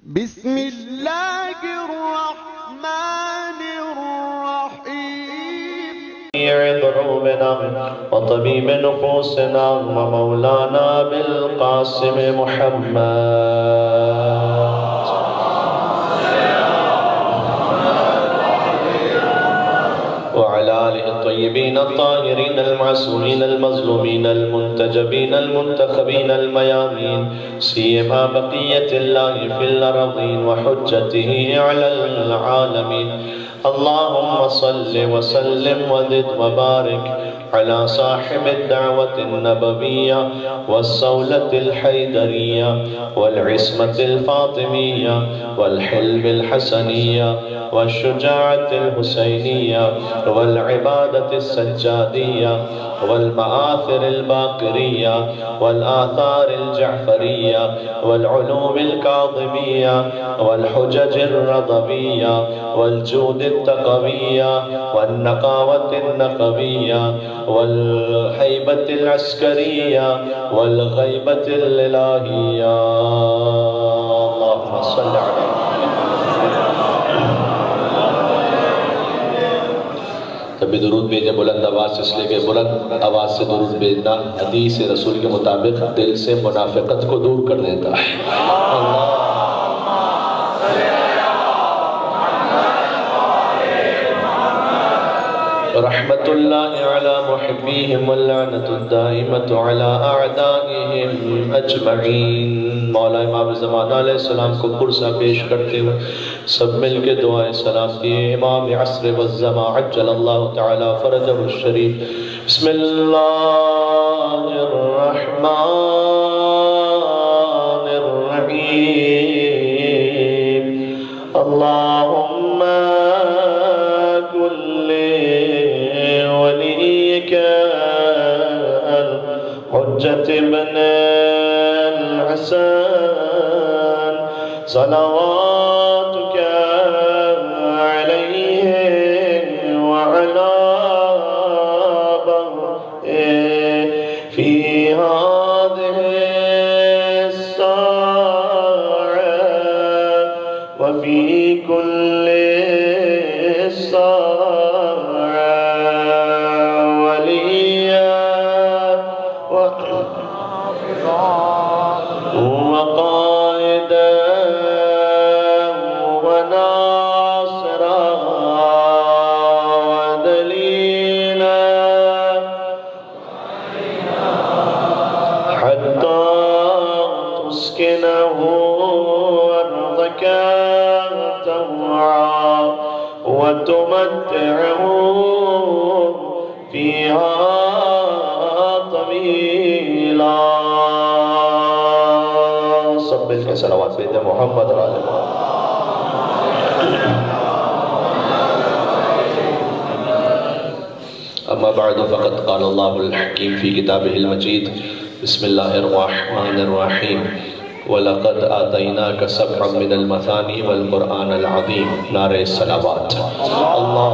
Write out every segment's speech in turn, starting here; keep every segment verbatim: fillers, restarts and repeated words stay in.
بسم الله الرحمن الرحيم ذنوبنا وطبيب نفوسنا ومولانا بالقاسم محمد وعلى آله الطيبين الطاهرين المعصومين المظلومين المنتجبين المنتخبين الميامين سيما بقية الله في الأرضين وحجته على العالمين. اللهم صل وسلم وزد وبارك على صاحب الدعوة النبوية والصولة الحيدرية والعصمة الفاطمية والحلم الحسنية والشجاعة الحسينية والعبادة السجادية والمآثر الباقرية والآثار الجعفرية والعلوم الكاظمية والحجج الرضبية والجود التقوية والنقاوة النقوية والهيبة العسكرية والغيبة الإلهية. اللهم صل على تبھی درود بھیجیں بلند آواز سے، اس لئے کہ بلند آواز سے درود بھیجنا حدیث رسول کے مطابق دل سے منافقت کو دور کر دیتا ہے. رحمت اللہ علی محبیہم واللعنت الدائمت علی اعدائہم اجمعین. مولا امام زمانہ علیہ السلام کو پرسہ پیش کرتے ہوئے سب مل کے دعائیں سلام دیے. امام عصر والزمان عجل اللہ تعالی فرجہ الشریف. بسم اللہ الرحمن الرحیم. اللہم کل ولیک الحجت بن الحسن صلواتک علیہ وعلا في هذه الساعة وفي كل ساعة وليا وقائدا وناصرا ودليلا تسكنه أرضك طوعا وتمتعه فيها طويلا. سب مل کے صلوات بھیجیں محمد اور آل محمد. اما بعد فقد قال الله الحكيم في كتابه المجيد. بسم الله الرحمن الرحيم. وَلَقَدْ آتَيْنَاكَ سَبْعًا مِنَ الْمَثَانِي وَالْقُرْآنَ الْعَظِيمِ. نعرہ الصلوات. اللہ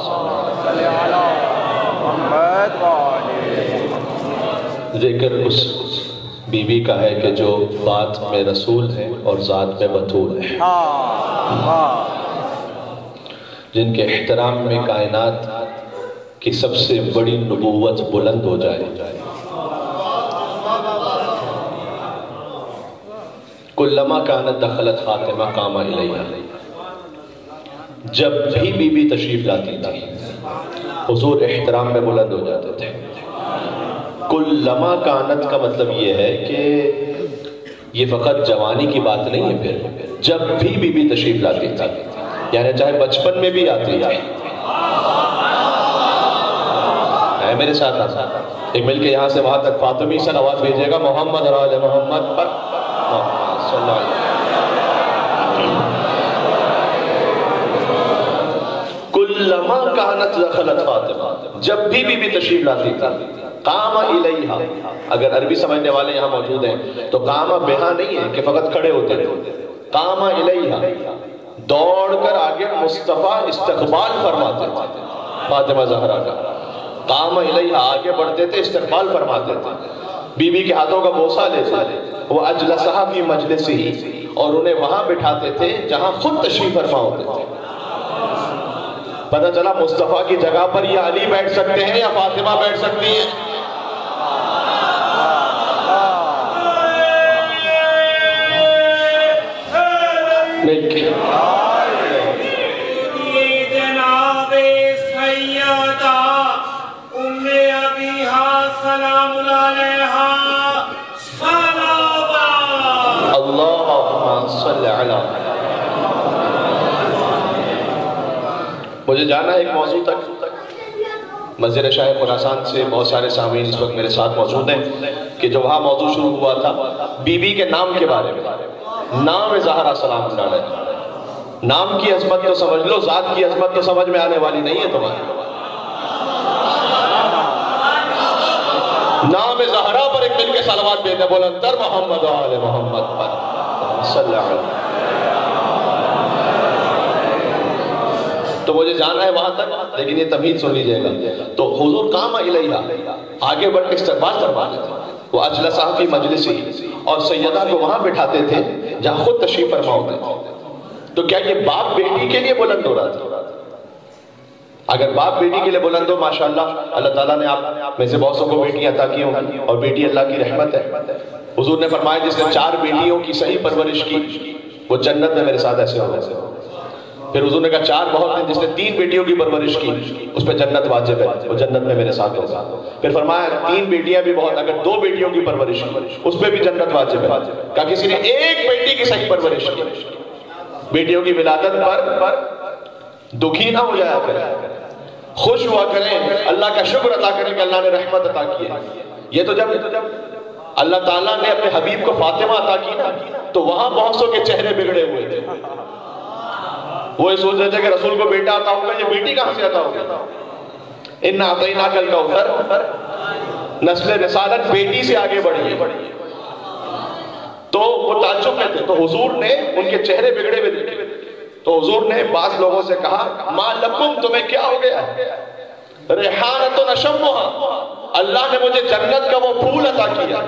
ذکر اس بی بی کا ہے کہ جو بات میں رسول ہے اور ذات میں بطول ہے، جن کے احترام میں کائنات کی سب سے بڑی نبوت بلند ہو جائے. کلما کانت دخلت فاطمہ قام الیہا. جب بھی بی بی تشریف لاتی تھی حضور احترام میں بلند ہو جاتے تھے. کلما کانت کا مطلب یہ ہے کہ یہ فقط جوانی کی بات نہیں ہے، پھر جب بھی بی بی تشریف لاتی تھی، یعنی چاہے بچپن میں بھی آتی تھی. ہے میرے ساتھ آتا ایک مل کے یہاں سے وہاں تک فاطمی صلوات بھیجے گا محمد اور آل محمد پر. کلما کانت دخلت فاطمہ، جب بھی بی بی تشریف لاتی تھی قام الیہا. اگر عربی سمجھنے والے یہاں موجود ہیں تو قام بہا نہیں ہے کہ فقط کھڑے ہوتے رہے. قام الیہا دوڑ کر آگے مصطفیٰ استقبال فرماتے تھے فاطمہ زہرا کا. قام الیہا آگے بڑھتے تھے، استقبال فرماتے تھے. بی بی کے ہاتھوں کا بوسہ لیتے تھے. وہ اجلسہا فی مجلسی، اور انہیں وہاں بٹھاتے تھے جہاں خود تشریف فرما ہوتے تھے. پتہ چلا مصطفیٰ کی جگہ پر یا علی بیٹھ سکتے ہیں یا فاطمہ بیٹھ سکتی ہیں. جناب سیدہ ام ابیہا سلام علیہا صلوات اللہم صلی علی. مجھے جانا ہے ایک موضوع تک. مسجد شاہ خراسان سے بہت سارے سامعین اس وقت میرے ساتھ موجود ہیں کہ جو وہاں موضوع شروع ہوا تھا بی بی کے نام کے بارے میں. نام زہرا سلام اللہ علیہ. نام کی عظمت تو سمجھ لو, ذات کی عظمت تو سمجھ میں آنے والی نہیں ہے تمہاری. نام زہرا پر ایک مل کے صلوات بھیجتے بلندر محمد و آل محمد پر صلی اللہ علیہ. تو مجھے جانا ہے وہاں تک, لیکن یہ تمہید سن لیجئے گا. تو حضور قام الیہا, آگے بڑھ کے استقبال فرماتے تھے. وہ اجلسہ فی مجلسی, اور سیدہ کو وہاں بٹھاتے تھے جہاں خود تشریف فرما ہوتے تھے. تو کیا یہ باپ بیٹی کے لیے بلند ہو رہا تھا؟ اگر باپ بیٹی کے لیے بلند ہو, ماشاءاللہ اللہ تعالیٰ نے آپ میں سے بہت سو کو بیٹیاں عطا کی ہوں, اور بیٹی اللہ کی رحمت ہے. حضور نے فرمایا جس نے چار بیٹیوں کی صحیح پرورش کی وہ جنت میں میرے ساتھ ایسے ہو گئے. پھر حضور نے کہا چار بہت ہیں, جس نے تین بیٹیوں کی پرورش کی اس پہ جنت واجب ہے, وہ جنت میں میرے ساتھ ہوگا. پھر فرمایا تین بیٹیاں بھی بہت, اگر دو بیٹیوں کی پرورش کی اس پہ بھی جنت واجب ہے. کہا کسی نے ایک بیٹی کی صحیح پرورش کی, بیٹیوں کی ولادت پر دکھی نہ ہو جایا کریں, خوش ہوا کریں, اللہ کا شکر ادا کریں کہ اللہ نے رحمت عطا کی ہے. یہ تو جب اللہ تعالیٰ نے اپنے حبیب کو فاطمہ عطا کی نا, تو وہاں بہت سو کے چہرے بگڑے ہوئے تھے. وہ یہ سوچ رہے تھے کہ رسول کو بیٹا عطا ہوگا, یہ بیٹی کہاں سے عطا ہوگا. اِنَّا أَعْطَيْنَاكَ الْكَوْثَرَ, نسل رسالت بیٹی سے آگے بڑھی ہے. تو وہ تعجب میں تھے, تو حضور نے ان کے چہرے بگڑے ہوئے دیکھے. تو حضور نے بعض لوگوں سے کہا مَا لَكُمْ, تمہیں کیا ہو گیا؟ رِحَانَةٌ أَشَمُّهَا, اللہ نے مجھے جنت کا وہ پھول عطا کیا.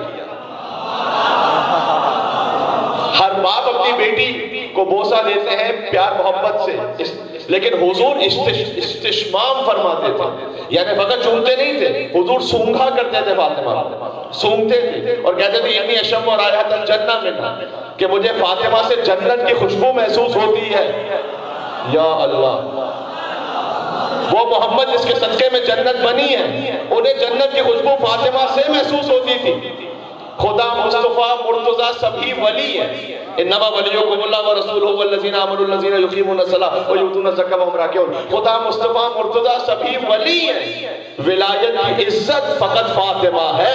ہر باپ اپنی بیٹی کو بوسہ دیتے ہیں پیار محبت سے, لیکن حضور استشمام فرماتے تھے, یعنی فقط چومتے نہیں تھے, حضور سونگھا کرتے تھے فاطمہ, سونگتے تھے اور کہتے تھے انی اشم اور رائحۃ الجنہ منہا, کہ مجھے فاطمہ سے جنت کی خوشبو محسوس ہوتی ہے. یا اللہ, وہ محمد جس کے صدقے میں جنت بنی ہے, انہیں جنت کی خوشبو فاطمہ سے محسوس ہوتی تھی. خدا مصطفیٰ مرتضیٰ سبھی ولی ہیں. انما ولیکم اللہ ورسولہ والذین آمنوا الذین یقیمون الصلاۃ ویؤتون الزکاۃ وهم راکعون. خدا مصطفیٰ مرتضیٰ سبھی ولی ہیں. ولایت کی عزت فقط فاطمہ ہے.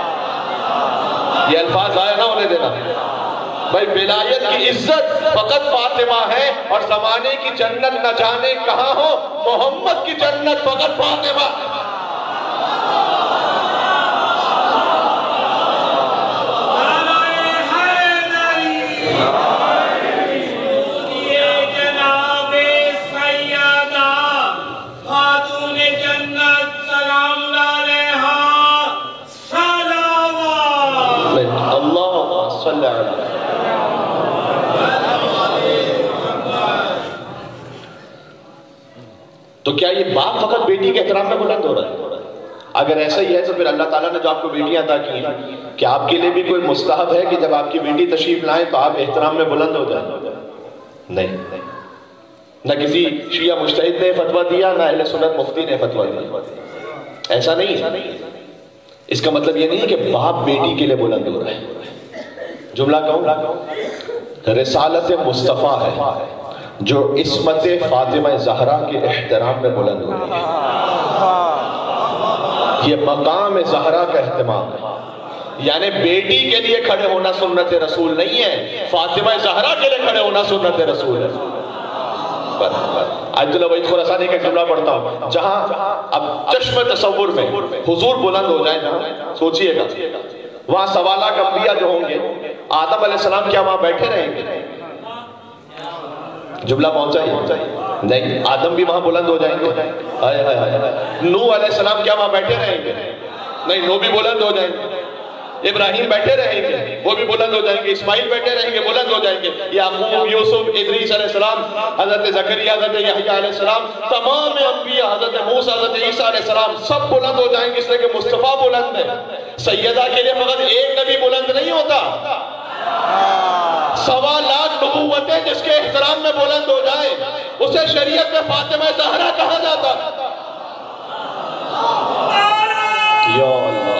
یہ الفاظ آئے نہ ہونے دینا بھائی. ولایت کی عزت فقط فاطمہ ہے, اور زمانے کی جنت نہ جانے کہاں ہو, محمد کی جنت فقط فاطمہ. تو کیا یہ باپ فقط بیٹی کے احترام میں بلند ہو رہا ہے؟ اگر ایسا ہی ہے تو پھر اللہ تعالیٰ نے جو آپ کو بیٹیاں عطا کی ہیں, کہ آپ کے لیے بھی کوئی مستحب ہے کہ جب آپ کی بیٹی تشریف لائیں تو آپ احترام میں بلند ہو جائیں؟ نہیں, نہ کسی شیعہ مجتہد نے فتویٰ دیا, نہ اہل سنت مفتی نے فتویٰ دیا. ایسا نہیں ہے. اس کا مطلب یہ نہیں ہے کہ باپ بیٹی کے لیے بلند ہو رہا ہے. جملہ کہوں, رسالت مصطفیٰ ہے جو عصمت فاطمہ زہرا کے احترام میں بلند ہو رہی ہے. یہ مقام زہرا کا اہتمام ہے. یعنی بیٹی کے لیے کھڑے ہونا سنت رسول نہیں ہے, فاطمہ زہرا کے لیے کھڑے ہونا سنت رسول ہے. آج اللہ وحید خراسانی کا جملہ پڑھتا ہوں, جہاں اب چشم تصور میں حضور بلند ہو جائے نا, سوچئے گا وہاں سوالات انبیاء جو ہوں گے, آدم علیہ السلام کیا وہاں بیٹھے رہیں گے؟ جملہ پہنچا ہی نہیں. آدم بھی وہاں بلند ہو جائیں گے. نوح علیہ السلام کیا وہاں بیٹھے رہیں گے؟ نہیں, نوح بھی بلند ہو جائیں گے. ابراہیم بیٹھے رہیں گے وہ بھی بلند ہو جائیں گے، اسماعیل بیٹھے رہیں گے بلند ہو جائیں گے، یعقوب، یوسف، ادریس علیہ السلام، حضرت زکریا، حضرت یحییٰ علیہ السلام، تمام انبیاء، حضرت موسیٰ، حضرت عیسیٰ علیہ السلام سب بلند ہو جائیں گے، اس لیے کہ مصطفیٰ بلند ہے۔ سیدہ کے لیے فقط ایک نبی بلند نہیں ہوتا، سوا لاکھ نبوتیں جس کے احترام میں بلند ہو جائے اسے شریعت میں فاطمہ زہرا کہا جاتا۔ یا اللہ،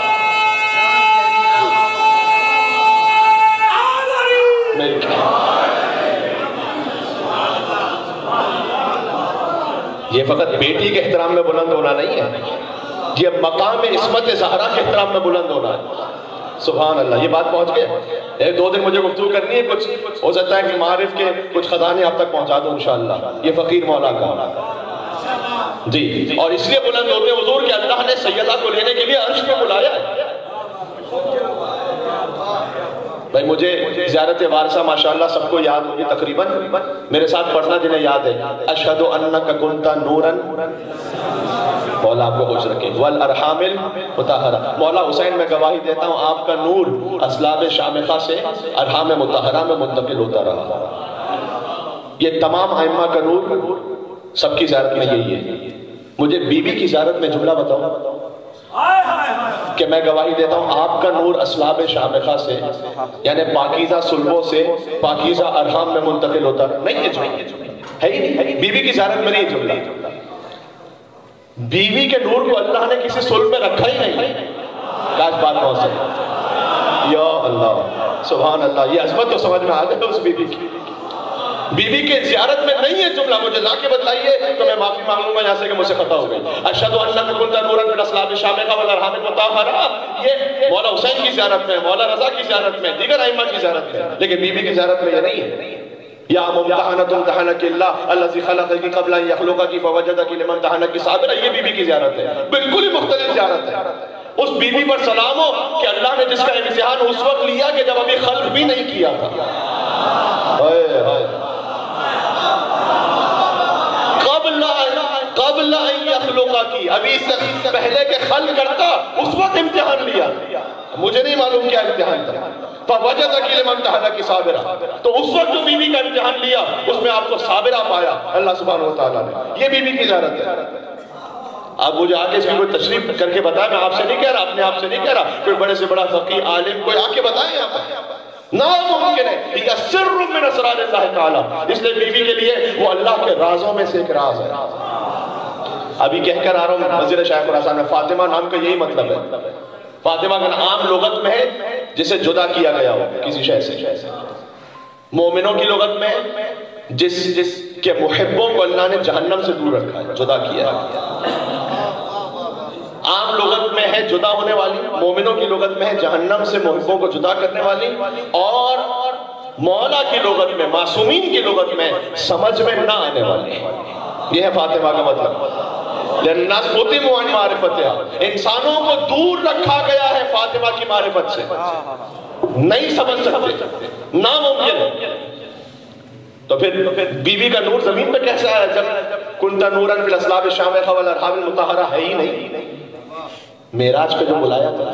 یہ فقط بیٹی کے احترام میں بلند ہونا نہیں ہے، یہ مقام عصمت زہرا کے احترام میں بلند ہونا ہے۔ سبحان اللہ، یہ بات پہنچ گئے۔ ایک دو دن مجھے گفتگو کرنی ہے، کچھ ہو سکتا ہے کہ معارف کے کچھ خزانے آپ تک پہنچا دوں انشاءاللہ۔ یہ فقیر مولا کا جی، اور اس لیے بلند ہوتے ہیں حضور کہ اللہ نے سیدہ کو لینے کے لیے عرش پہ بلایا ہے۔ بھائی مجھے زیارت وارثہ ماشاءاللہ سب کو یاد ہوگی تقریباً، میرے ساتھ پڑھنا جنہیں یاد ہے، اشہد انک کنت نورا، مولا آپ کو خوش رکھے، والارحام المطہرہ، مولا حسین میں گواہی دیتا ہوں آپ کا نور اسلاب شامخہ سے ارحام مطہرہ میں منتقل ہوتا رہا۔ یہ تمام ائمہ کا نور سب کی زیارت میں یہی ہے۔ مجھے بی بی کی زیارت میں جملہ بتاؤں کہ میں گواہی دیتا ہوں آپ کا نور اسلاب شامخہ سے یعنی پاکیزہ سلبوں سے پاکیزہ ارحام میں منتقل ہوتا رہا۔ نہیں ہے جملہ ہے ہی نہیں، بی بی کی زیارت میں نہیں جملہ۔ بیوی کے نور کو اللہ نے کسی سلب میں رکھا ہی نہیں، کاش بات پہنچ سکے۔ یا اللہ، سبحان اللہ، یہ عظمت تو سمجھ میں آ جائے اس بیوی کی۔ بیوی کے زیارت میں نہیں ہے جملہ، مجھے لا کے بتلائیے تو میں معافی مانگوں گا یہاں سے کہ مجھ سے خطا ہو گئی۔ اشہد انک کنت نورا من اسلاب شامخہ والارحام المطہرہ، یہ مولا حسین کی زیارت میں، مولا رضا کی زیارت میں، دیگر ائمہ کی زیارت میں، لیکن بیوی کی زیارت میں یہ نہیں ہے۔ یا ممتحنۃ امتحنک اللہ الذی خلقک قبل ان یخلقک فوجدک لمن امتحنک صابرا، یہ بیوی کی زیارت ہے، بالکل ہی مختلف زیارت ہے۔ اس بیوی پر سلام ہو کہ اللہ نے جس کا امتحان اس وقت لیا کہ جب ابھی خلق بھی نہیں کیا تھا۔ قبل قبل ان یخلقک، ابھی اس سے پہلے کہ خلق کرتا اس وقت امتحان لیا، مجھے نہیں معلوم کیا امتحان تھا۔ فوجدک لمن امتحنک صابرا، تو اس وقت جو بیوی کا امتحان لیا اس میں آپ کو صابرہ پایا اللہ سبحانہ وتعالیٰ نے۔ یہ بیوی کی زیارت ہے۔ آپ مجھے آگے اس کی کوئی تشریف کر کے بتائیں، میں آپ سے نہیں کہہ رہا، اپنے آپ سے نہیں کہہ رہا، کوئی بڑے سے بڑا فقیہ عالم کوئی آ کے بتائیں آپ، ناممکن ہے۔ یہ سر من اسرار اللہ تعالیٰ، اس لیے بیوی کے لیے وہ اللہ کے رازوں میں سے ایک راز ہے۔ ابھی کہہ کر آ رہا ہوں وزیر شاہ خراسان میں، فاطمہ نام کا یہی مطلب ہے۔ فاطمہ کا عام لغت میں ہے جسے جدا کیا گیا ہو کسی شے سے، مومنوں کی لغت میں جس جس کے محبوں کو اللہ نے جہنم سے دور رکھا ہے، جدا کیا ہے۔ عام لغت میں ہے جدا ہونے والی، مومنوں کی لغت میں ہے جہنم سے محبوں کو جدا کرنے والی، اور مولا کی لغت میں، معصومین کی لغت میں سمجھ میں نہ آنے والی۔ یہ ہے فاطمہ کا مطلب۔ للناس ختموا عن معرفتها، انسانوں کو دور رکھا گیا ہے فاطمہ کی معرفت سے، نہیں سمجھ سکتے، ناممکن۔ تو پھر بیوی کا نور زمین پہ کیسے آیا جب کنت نورا فی الاسلاب الشامخہ والارحام المطہرہ ہے ہی نہیں؟ معراج پہ جو بلایا تھا،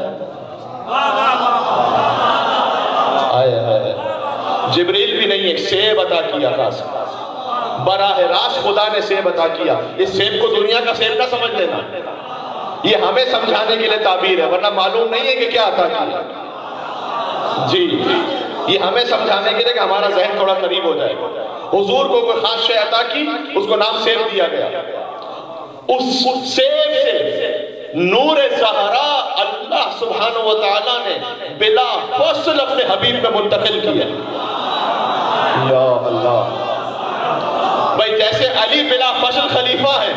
آئے آئے جبریل بھی نہیں، ایک سیب عطا کیا خاص، براہ راست خدا نے سیب عطا کیا۔ اس سیب کو دنیا کا سیب نہ سمجھ لینا، یہ ہمیں سمجھانے کے لیے تعبیر ہے، ورنہ معلوم نہیں ہے کہ کیا عطا کیا۔ جی یہ ہمیں سمجھانے کے لیے کہ ہمارا ذہن تھوڑا قریب ہو جائے۔ حضور کو کوئی خاص شے عطا کی، اس کو نام سیب دیا گیا۔ اس سیب سے نور زہرا اللہ سبحانہ وتعالیٰ نے بلا فصل اپنے حبیب میں منتقل کیا۔ یا اللہ، بھائی جیسے علی بلا فصل خلیفہ ہے،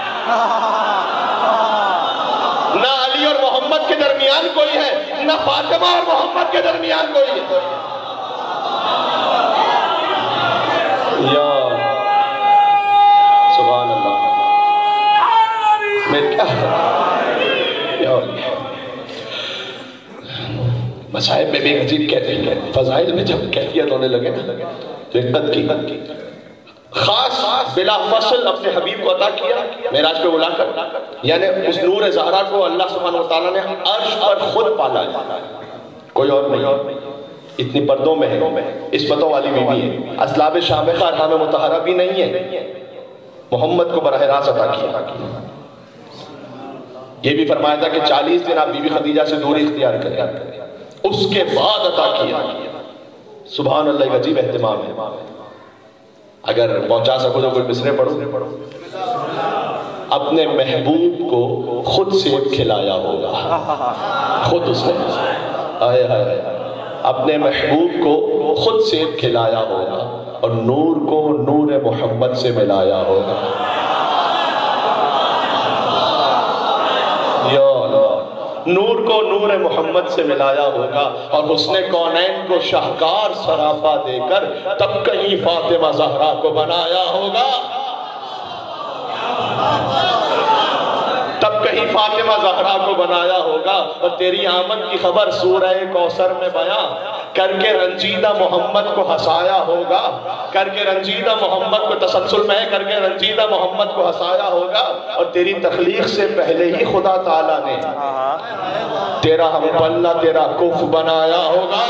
نہ علی اور محمد کے درمیان کوئی ہے، نہ فاطمہ اور محمد کے درمیان کوئی ہے۔ یا سبحان اللہ، میں کیا مسائب میں بھی عجیب کہتے ہیں، فضائل میں جب کیفیت ہونے لگے نا تو حکمت کی خاص بلا فصل اپنے حبیب کو عطا کیا معراج پہ بلا کر، یعنی اس نور زہرا کو اللہ سبحانہ وتعالیٰ نے عرش پر خود پالا ہے۔ کوئی اور نہیں، اتنی پردوں میں ہے، عصمتوں والی بیوی ہے، اسلاب شامخہ ارحام مطہرہ بھی نہیں ہے، محمد کو براہ راست عطا کیا۔ یہ بھی فرمایا تھا کہ چالیس دن آپ بی بی خدیجہ سے دوری اختیار کریں، اس کے بعد عطا کیا۔ سبحان اللہ، ایک عجیب اہتمام ہے۔ اگر پہنچا سکو تو کوئی مصرے پڑھو۔ اپنے محبوب کو خود سیب کھلایا ہوگا، خود اس نے آئے آئے اپنے محبوب کو خود سیب کھلایا ہوگا اور نور کو نور محمد سے ملایا ہوگا۔ یا اللہ، نور کو نور محمد سے ملایا ہوگا اور حسن کونین کو شاہکار سراپا دے کر تب کہیں فاطمہ زہرا کو بنایا ہوگا، تب کہیں فاطمہ زہرا کو بنایا ہوگا۔ اور تیری آمد کی خبر سورہ کوثر میں بیان کر کے رنجیدہ محمد کو ہنسایا ہوگا، کر کے رنجیدہ محمد کو تسلسل میں کر کے رنجیدہ محمد کو ہنسایا ہوگا۔ اور تیری تخلیق سے پہلے ہی خدا تعالیٰ نے تیرا ہم پلہ تیرا کف بنایا ہوگا۔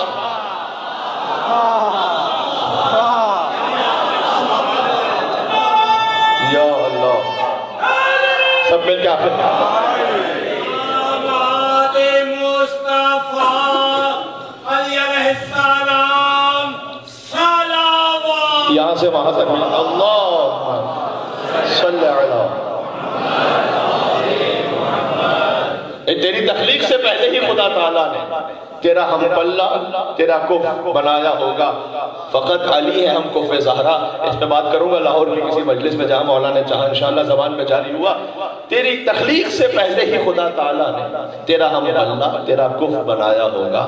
یا اللہ، سب مل کے آپ آماد مصطفیٰ علیہ السلام صلوات، یہاں سے وہاں تک اللہ صلی اللہ، تیری تخلیق سے پہلے ہی خدا تعالیٰ نے تیرا ہم پلہ تیرا کف بنایا ہوگا۔ فقط علی ہے ہم کف زہرا، اس میں بات کروں گا لاہور کی کسی مجلس میں جہاں مولا نے چاہا، انشاءاللہ زبان پہ جاری ہوا۔ تیری تخلیق سے پہلے ہی خدا تعالیٰ نے تیرا ہم پلہ تیرا کف بنایا ہوگا،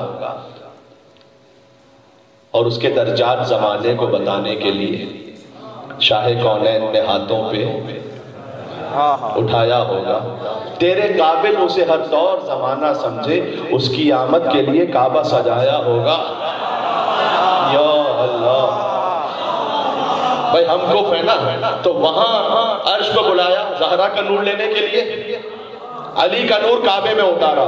اور اس کے درجات زمانے کو بتانے کے لیے شاہ کونین نے ہاتھوں پہ اٹھایا ہوگا۔ تیرے قابل اسے ہر دور زمانہ سمجھے، اس کی آمد کے لیے کعبہ سجایا ہوگا۔ یا اللہ، بھائی ہم کف ہے نا، تو وہاں عرش کو بلایا زہرا کا نور لینے کے لیے، علی کا نور کعبے میں اتارا۔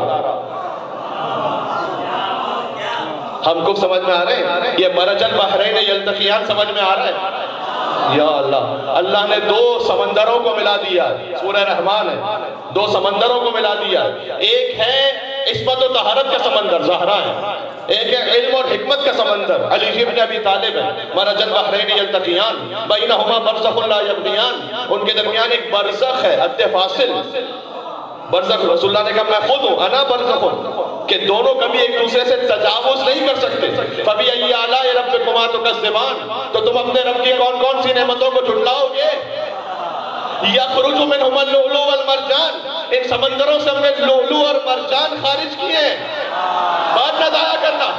ہم کف سمجھ میں آ رہے ہیں؟ یہ مرج البحرین یلتقیان سمجھ میں آ رہا ہے؟ یا اللہ، اللہ نے دو سمندروں کو ملا دیا، سورہ رحمان ہے، دو سمندروں کو ملا دیا۔ ایک ہے عصمت و طہارت کا سمندر زہرا ہے، ایک ہے علم اور حکمت کا سمندر علی ابن ابی طالب ہے۔ مرج البحرین یلتقیان بینہما برزخ لا یبغیان، ان کے درمیان ایک برزخ ہے، حد فاصل برزخ۔ رسول اللہ نے کہا میں خود ہوں، انا برزخ ہوں، کہ دونوں کبھی ایک دوسرے سے تجاوز نہیں کر سکتے۔ فَبِأَيِّ آلَاءِ رَبِّكُمَا تُكَذِّبَانِ، تو تم اپنے رب کی کون کون سی نعمتوں کو جھٹلاؤ گے؟ يَخْرُجُ مِنْهُمَا اللُّؤْلُؤُ وَالْمَرْجَانُ، ان سمندروں سے ہم نے لؤلؤ اور مرجان خارج کیے ہیں۔ بات نہ ضائع کرنا۔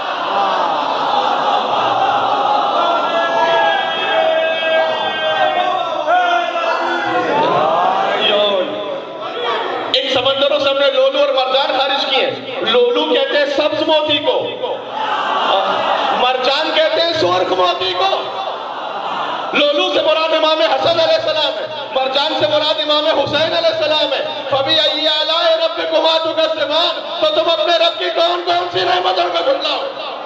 سمندروں سے ہم نے لولو اور مرجان خارج کیے ہیں۔ لولو کہتے ہیں سبز موتی کو، مرجان کہتے ہیں سرخ موتی کو۔ لولو سے مراد امام حسن علیہ السلام ہے، مرجان سے مراد امام حسین علیہ السلام ہے۔ فَبِأَيِّ آلَاءِ رَبِّكُمَا تُكَذِّبَانِ، تو تم اپنے رب کی کون کون سی نعمتوں کو جھٹلاؤ؟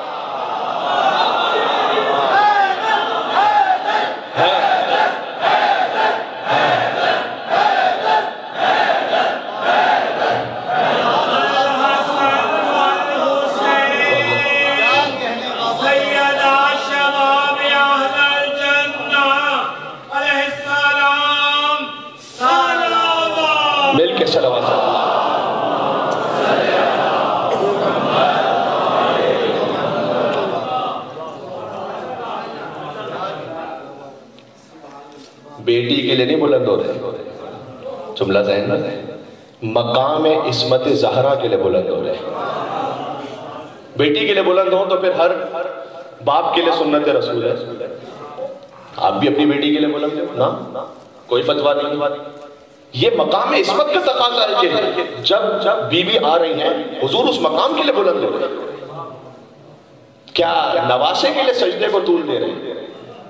بیٹی کے لیے نہیں بلند ہو رہے، جملہ ذہن میں، مقام عصمت زہرا کے لیے بلند ہو رہے۔ بیٹی کے لیے بلند ہو تو پھر ہر باپ کے لیے سنت رسول ہے۔ آپ بھی اپنی بیٹی کے لیے بلند ہو نا، کوئی فتویٰ نہیں۔ یہ مقام عصمت کا تقاضا ہے کہ جب جب بیوی آ رہی ہیں حضور اس مقام کے لیے بلند ہو رہے ہیں، کیا نواسے کے لیے سجدے کو طول دے رہے ہیں؟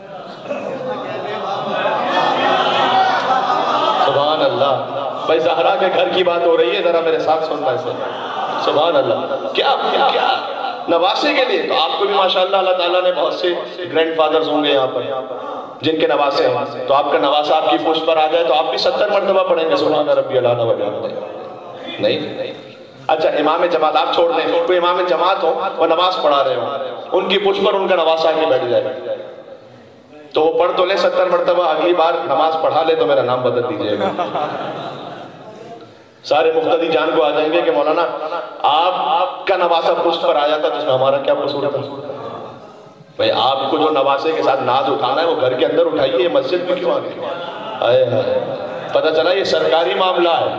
سبحان اللہ۔ بھائی زہرا کے گھر کی بات ہو رہی ہے، ذرا میرے ساتھ سننا ہے۔ سبحان اللہ۔ کیا کیا نواسے کے لیے. تو آپ کو بھی ماشاءاللہ اللہ تعالیٰ نے بہت سے گرینڈ فادرز ہوں گے یہاں پر جن کے نواسے ہیں, تو آپ کا نواسا آپ کی پشت پر آ جائے تو آپ بھی ستر مرتبہ پڑھیں گے سبحان ربی الاعلیٰ و بحمدہ. نہیں. اچھا امام جماعت آپ چھوڑ دیں, کوئی امام جماعت ہو وہ نماز پڑھا رہے ہوں, ان کی پشت پر ان کا نواسا آ کے بیٹھ جائے تو وہ پڑھ تو لے ستر مرتبہ, اگلی بار نماز پڑھا لے تو میرا نام بدل دیجئے گا. سارے مقتدی جان کو آ جائیں گے کہ مولانا آپ کا نواسا پشت پر آ جاتا تو اس میں ہمارا کیا قصور تھا. بھئی آپ کو جو نواسے کے ساتھ ناز اٹھانا ہے وہ گھر کے اندر اٹھائیے, مسجد میں کیوں آ گئے؟ آئے ہائے, پتہ چلا یہ سرکاری معاملہ ہے.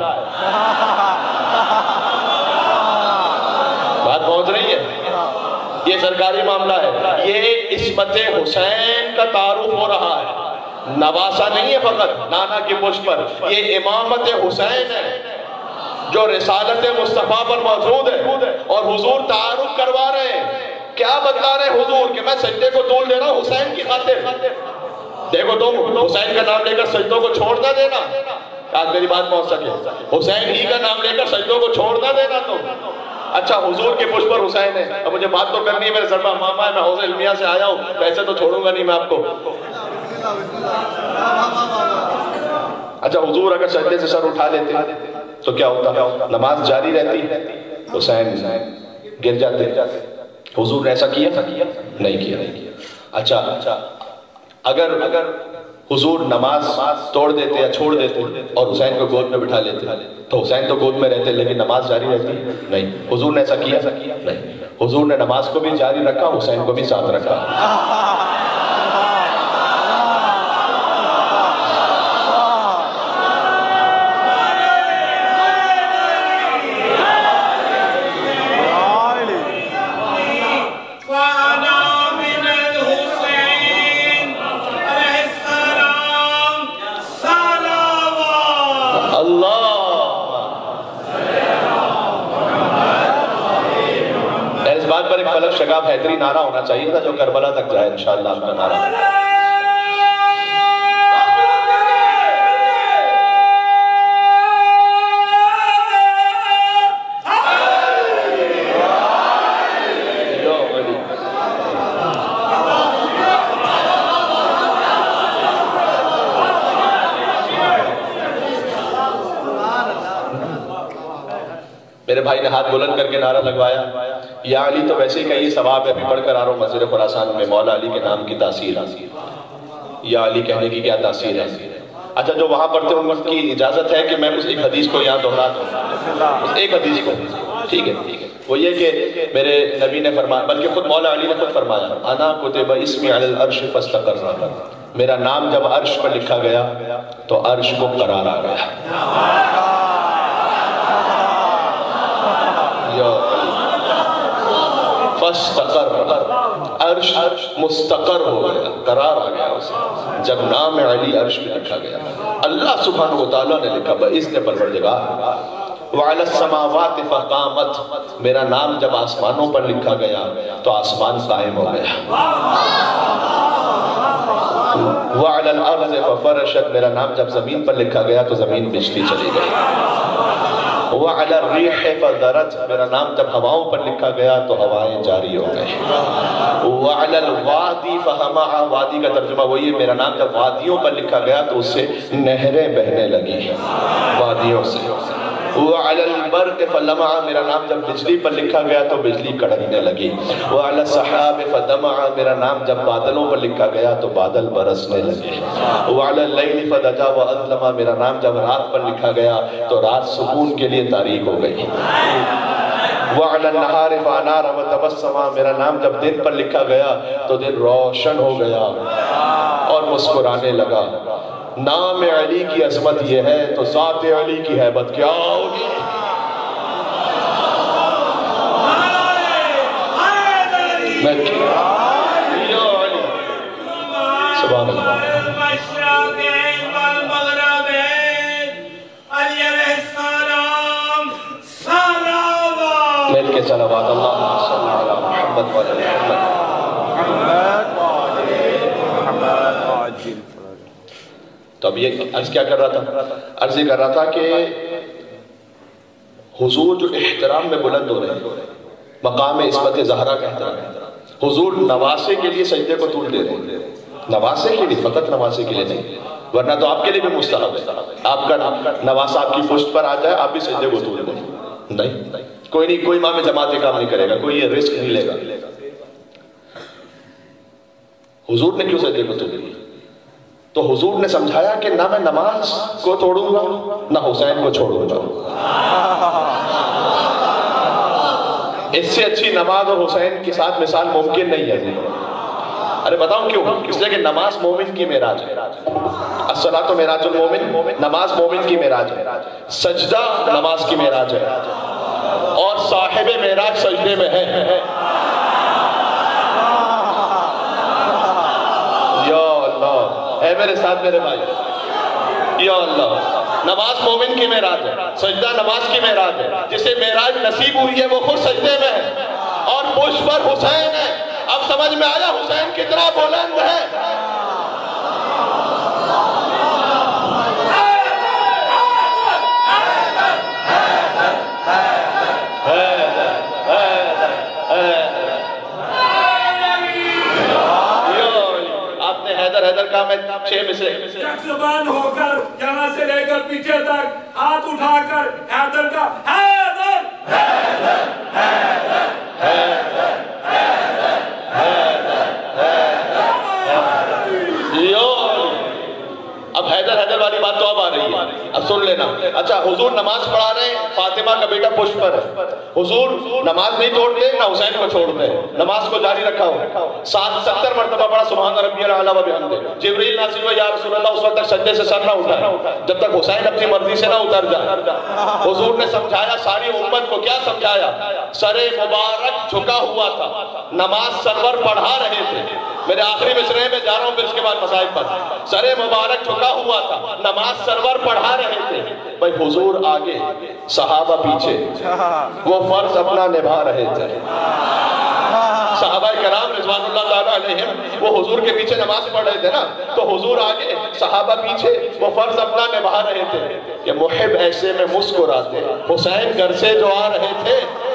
بات پہنچ رہی ہے؟ یہ سرکاری معاملہ ہے. یہ عصمت حسین کا تعارف ہو رہا ہے, نواسا نہیں ہے فقط نانا کی پشت پر, یہ امامت حسین ہے جو رسالت مصطفیٰ پر موجود ہے. اور حضور تعارف کروا رہے ہیں, کیا بتلا رہے ہیں حضور کہ میں سجدے کو طول دے رہا ہوں حسین کی خاطر. دیکھو تم حسین کا نام لے کر سجدوں کو چھوڑ نہ دینا, آج میری بات پہنچ سکے, حسین ہی کا نام لے کر سجدوں کو چھوڑ نہ دینا. تم اچھا حضور کے پشت پر حسین ہے, اب مجھے بات تو کرنی ہے, میرے سر پر ماما ہے, میں حوض علمیہ سے آیا ہوں, تو ایسے تو چھوڑوں گا نہیں میں آپ کو. اچھا حضور اگر سجدے سے سر اٹھا لیتے تو کیا ہوتا؟ نماز جاری رہتی, حسین گر جاتے. حضور نے ایسا کیا نہیں کیا. اچھا اگر اگر حضور نماز توڑ دیتے یا چھوڑ دیتے اور حسین کو گود میں بٹھا لیتے تو حسین تو گود میں رہتے لیکن نماز جاری رہتی نہیں. حضور نے ایسا کیا نہیں. حضور نے نماز کو بھی جاری رکھا, حسین کو بھی ساتھ رکھا. فلک شگاف حیدری نعرہ ہونا چاہیے تھا جو کربلا تک جائے انشاءاللہ آپ کا نعرہ. میرے بھائی نے ہاتھ بلند کر کے نعرہ لگوایا, یا علی تو ویسے ہی کہیں ثواب ہے, ابھی پڑھ کر آ رہا ہوں مسجد خراسان میں, مولا علی کے نام کی تاثیر, یا علی کہنے کی کیا تاثیر ہے. اچھا جو وہاں پڑھتے ہیں ان کی اجازت ہے کہ میں اس ایک حدیث کو یہاں دہرا دوں, ایک حدیث کو, ٹھیک ہے. وہ یہ کہ میرے نبی نے فرمایا, بلکہ خود مولا علی نے خود فرمایا, انا کتب اسمی علی العرش فاستقر, میرا نام جب عرش پر لکھا گیا تو عرش کو قرار آ گیا. فاستقر, عرش مستقر ہو گیا, قرار آ گیا اسے جب نام علی عرش میں لکھا گیا. اللہ سبحانہ وتعالیٰ نے لکھا بإذن پروردگار, وعلی السماوات فقامت, میرا نام جب آسمانوں پر لکھا گیا تو آسمان قائم ہو گیا. وعلی الارض ففرشت, میرا نام جب زمین پر لکھا گیا تو زمین بجلی چلی گئی. وعلی الریح فذرت, میرا نام جب ہواؤں پر لکھا گیا تو ہوائیں جاری ہو گئی. وعلی الوادی فہمع, وادی کا ترجمہ وہی ہے, میرا نام جب وادیوں پر لکھا گیا تو اس سے نہریں بہنے لگی وادیوں سے. وعلی البرق فلمع, میرا نام جب بجلی پر لکھا گیا تو بجلی کڑکنے لگی. وعلی السحاب فدمع, میرا نام جب بادلوں پر لکھا گیا تو بادل برسنے لگے. وعلی اللیل فدجا واظلم, میرا نام جب رات پر لکھا گیا تو رات سکون کے لیے تاریک ہو گئی. وعلی النہار فانار وتبسم, میرا نام جب دن پر لکھا گیا تو دن روشن ہو گیا اور مسکرانے لگا. نام علی کی عظمت یہ ہے تو ذات علی کی ہیبت کیا ہوگی. میں یا علی سبحان اللہ. مل کے صلوات اللہ صلی اللہ علیہ محمد وعلی محمد. تو اب یہ عرض کیا کر رہا تھا, عرض یہ کر رہا تھا کہ حضور جو احترام میں بلند ہو رہے ہیں, مقام عصمت زہرا کا احترام. حضور نواسے کے لیے سجدے کو طول دے رہے ہیں, نواسے کے لیے, فقط نواسے کے لیے نہیں, ورنہ تو آپ کے لیے بھی مستحب ہے. آپ کا نواسہ آپ کی پشت پر آ جائے, آپ بھی سجدے کو طول دیں. نہیں, کوئی نہیں, کوئی امام جماعت کام نہیں کرے گا, کوئی یہ رسک نہیں لے گا. حضور نے کیوں سجدے کو طول دیا؟ تو حضور نے سمجھایا کہ نہ میں نماز کو توڑوں گا نہ حسین کو چھوڑوں گا. اس سے اچھی نماز اور حسین کے ساتھ مثال ممکن نہیں ہے. ارے بتاؤں کیوں؟ اس لیے کہ نماز مومن کی معراج ہے. الصلاۃ معراج المومن, نماز مومن کی معراج ہے. سجدہ نماز کی معراج ہے, اور صاحب معراج سجدے میں ہے. یا اللہ, اے میرے ساتھ میرے بھائی, یا اللہ, نماز مومن کی معراج ہے, سجدہ نماز کی معراج ہے. جسے معراج نصیب ہوئی ہے وہ خود سجدے میں ہے, اور پشت پر حسین ہے. اب سمجھ میں آیا حسین کتنا بلند ہے. آپ نے حیدر حیدر کہا, میں چھ میں سے یک زبان ہو کر یہاں سے لے کر پیچھے تک ہاتھ اٹھا کر حیدر کا حیدر حیدر حیدر حیدر اب حیدر حیدر والی بات تو اب آ رہی ہے, اب سن لینا. اچھا, حضور نماز پڑھا رہے ہیں, فاطمہ کا بیٹا پشت پر ہے. حضور نماز نہیں توڑتے نہ حسین کو چھوڑتے, نماز کو جاری رکھا ہو. سات ستر مرتبہ پڑھا سبحان ربی الاعلیٰ و بحمدہ. جبریل نازل ہوا, یا رسول اللہ, اس وقت تک سجدے سے سر نہ اٹھائے جب تک حسین اپنی مرضی سے نہ اتر جائے. حضور نے سمجھایا ساری امت کو. کیا سمجھایا؟ سر مبارک جھکا ہوا تھا, نماز سرور پڑھا رہے تھے. میرے آخری مصرعے میں جا رہا ہوں, پھر اس کے بعد مسائل پر. سر مبارک جھکا ہوا تھا, نماز سرور پڑھا رہے تھے. بھائی حضور آگے, صحابہ پیچھے, وہ فرض اپنا نبھا رہے تھے. صحابہ کرام رضوان اللہ تعالیٰ علیہم وہ حضور کے پیچھے نماز پڑھ رہے تھے نا, تو حضور آگے, صحابہ پیچھے, وہ فرض اپنا نبھا رہے تھے. کہ محب ایسے میں مسکراتے, حسین گھر سے جو آ رہے تھے.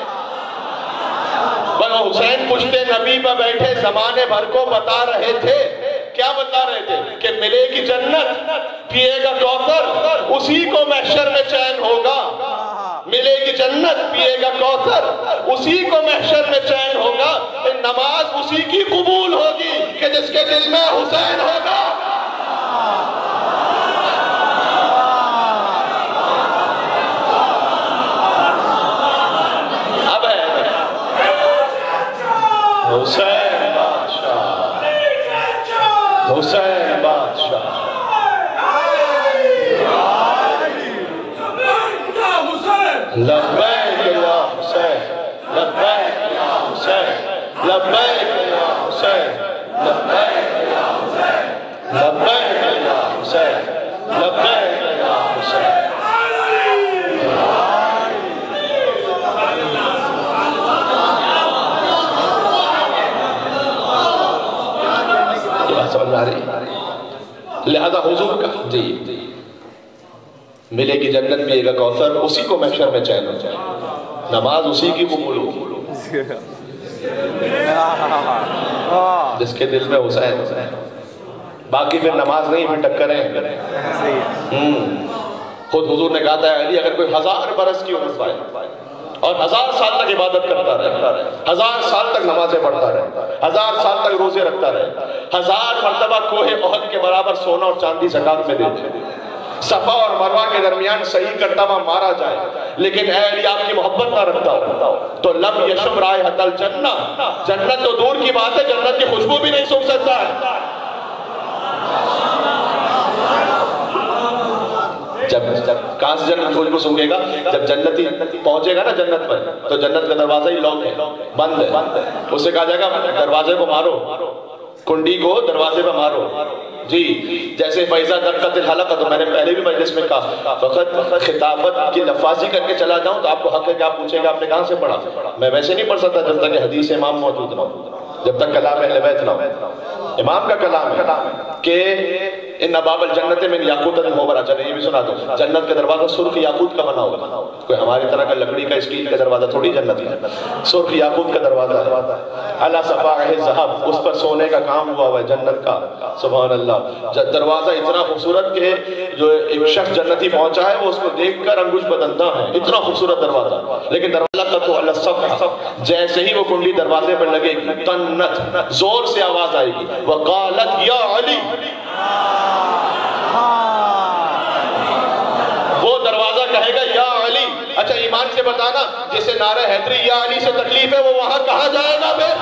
بھائی حسین پشتے نبی پر بیٹھے زمانے بھر کو بتا رہے تھے. کیا بتا رہے تھے؟ کہ ملے گی جنت, پیے گا کوثر, اسی کو محشر میں چین ہوگا. ملے گی جنت, پیے گا کوثر, اسی کو محشر میں چین ہوگا. نماز اسی کی قبول ہوگی کہ جس کے دل میں حسین ہوگا. اب ہے حسین بادشاہ, حسین بادشاہ. لبیک یا حسین, لبیک یا حسین, لبیک یا حسین, لبیک یا حسین, لبیک یا حسین, لبیک یا حسین. سمجھ آ رہی؟ لہذا حضور کا جی ملے گی جنت, پیے گا کوثر, اسی کو محشر میں چین ہو جائے. نماز اسی کی قبول ہوگی جس کے دل میں حسین. باقی پھر نماز نہیں, پھر ٹکریں. خود حضور نے کہا تھا علی اگر کوئی ہزار برس کی عمر پائے اور ہزار سال تک عبادت کرتا رہے, ہزار سال تک نمازیں پڑھتا رہے, ہزار سال تک روزے رکھتا رہے, ہزار مرتبہ کوہ احد کے برابر سونا اور چاندی زکات میں دے دے, صفا اور مروہ کے درمیان صحیح کرتا ہوا مارا جائے, لیکن اے علی آپ کی محبت نہ رکھتا ہو تو لم یشم رائحۃ الجنہ, جنت تو دور کی بات ہے, جنت کی خوشبو بھی نہیں سونگھ سکتا ہے. جب جب کہاں سے جنت خوشبو سونگے گا؟ جب جنتی پہنچے گا نا جنت پر, تو جنت کا دروازہ ہی لاک ہے, بند ہے. اس سے کہا جائے گا دروازے کو مارو, کنڈی کو دروازے پہ مارو. جی جیسے فیضہ دقت الحلقہ, تو میں نے پہلے بھی مجلس میں کہا فقط خطابت کی لفاظی کر کے چلا جاؤں تو آپ کو حق ہے کہ آپ پوچھیں گے آپ نے کہاں سے پڑھا. میں ویسے نہیں پڑھ سکتا جب تک حدیث امام موجود نہ ہو, جب تک کلام اہل بیت نہ ہو. امام کا کلام ہے کہ ان باب الجنت من یاقوت المبرہ، چلے یہ بھی سنا دو، جنت کا دروازہ سرخ یاقوت کا بنا ہوگا، کوئی ہماری طرح کا لکڑی کا اسٹیل کا دروازہ تھوڑی جنت ہے، سرخ یاقوت کا دروازہ ہے، علی صفائح الذھب، اس پر سونے کا کام ہوا ہوا ہے جنت کا، سبحان اللہ۔ دروازہ اتنا خوبصورت کہ جو ایک شخص جنتی پہنچا ہے وہ اس کو دیکھ کر انگوش بدلتا ہے، اتنا خوبصورت دروازہ، لیکن دروازہ تو علی الصفح، جیسے ہی وہ کنڈی دروازے پر لگے گی طنت، زور سے آواز آئے گی، وقالت یا علی، وہ دروازہ کہے گا یا علی۔ اچھا ایمان سے بتانا جسے نعرہ حیدری یا علی سے تکلیف ہے وہ وہاں کہاں جائے گا پھر؟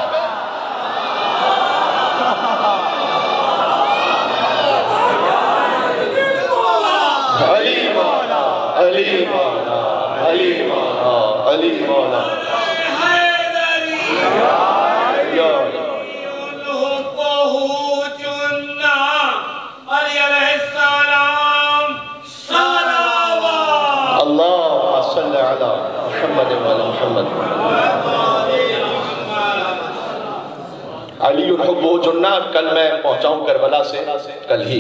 علی مولا، علی مولا، علی مولا، علی مولا، علی الحب جنہ۔ کل میں پہنچاؤں کربلا سے، کل ہی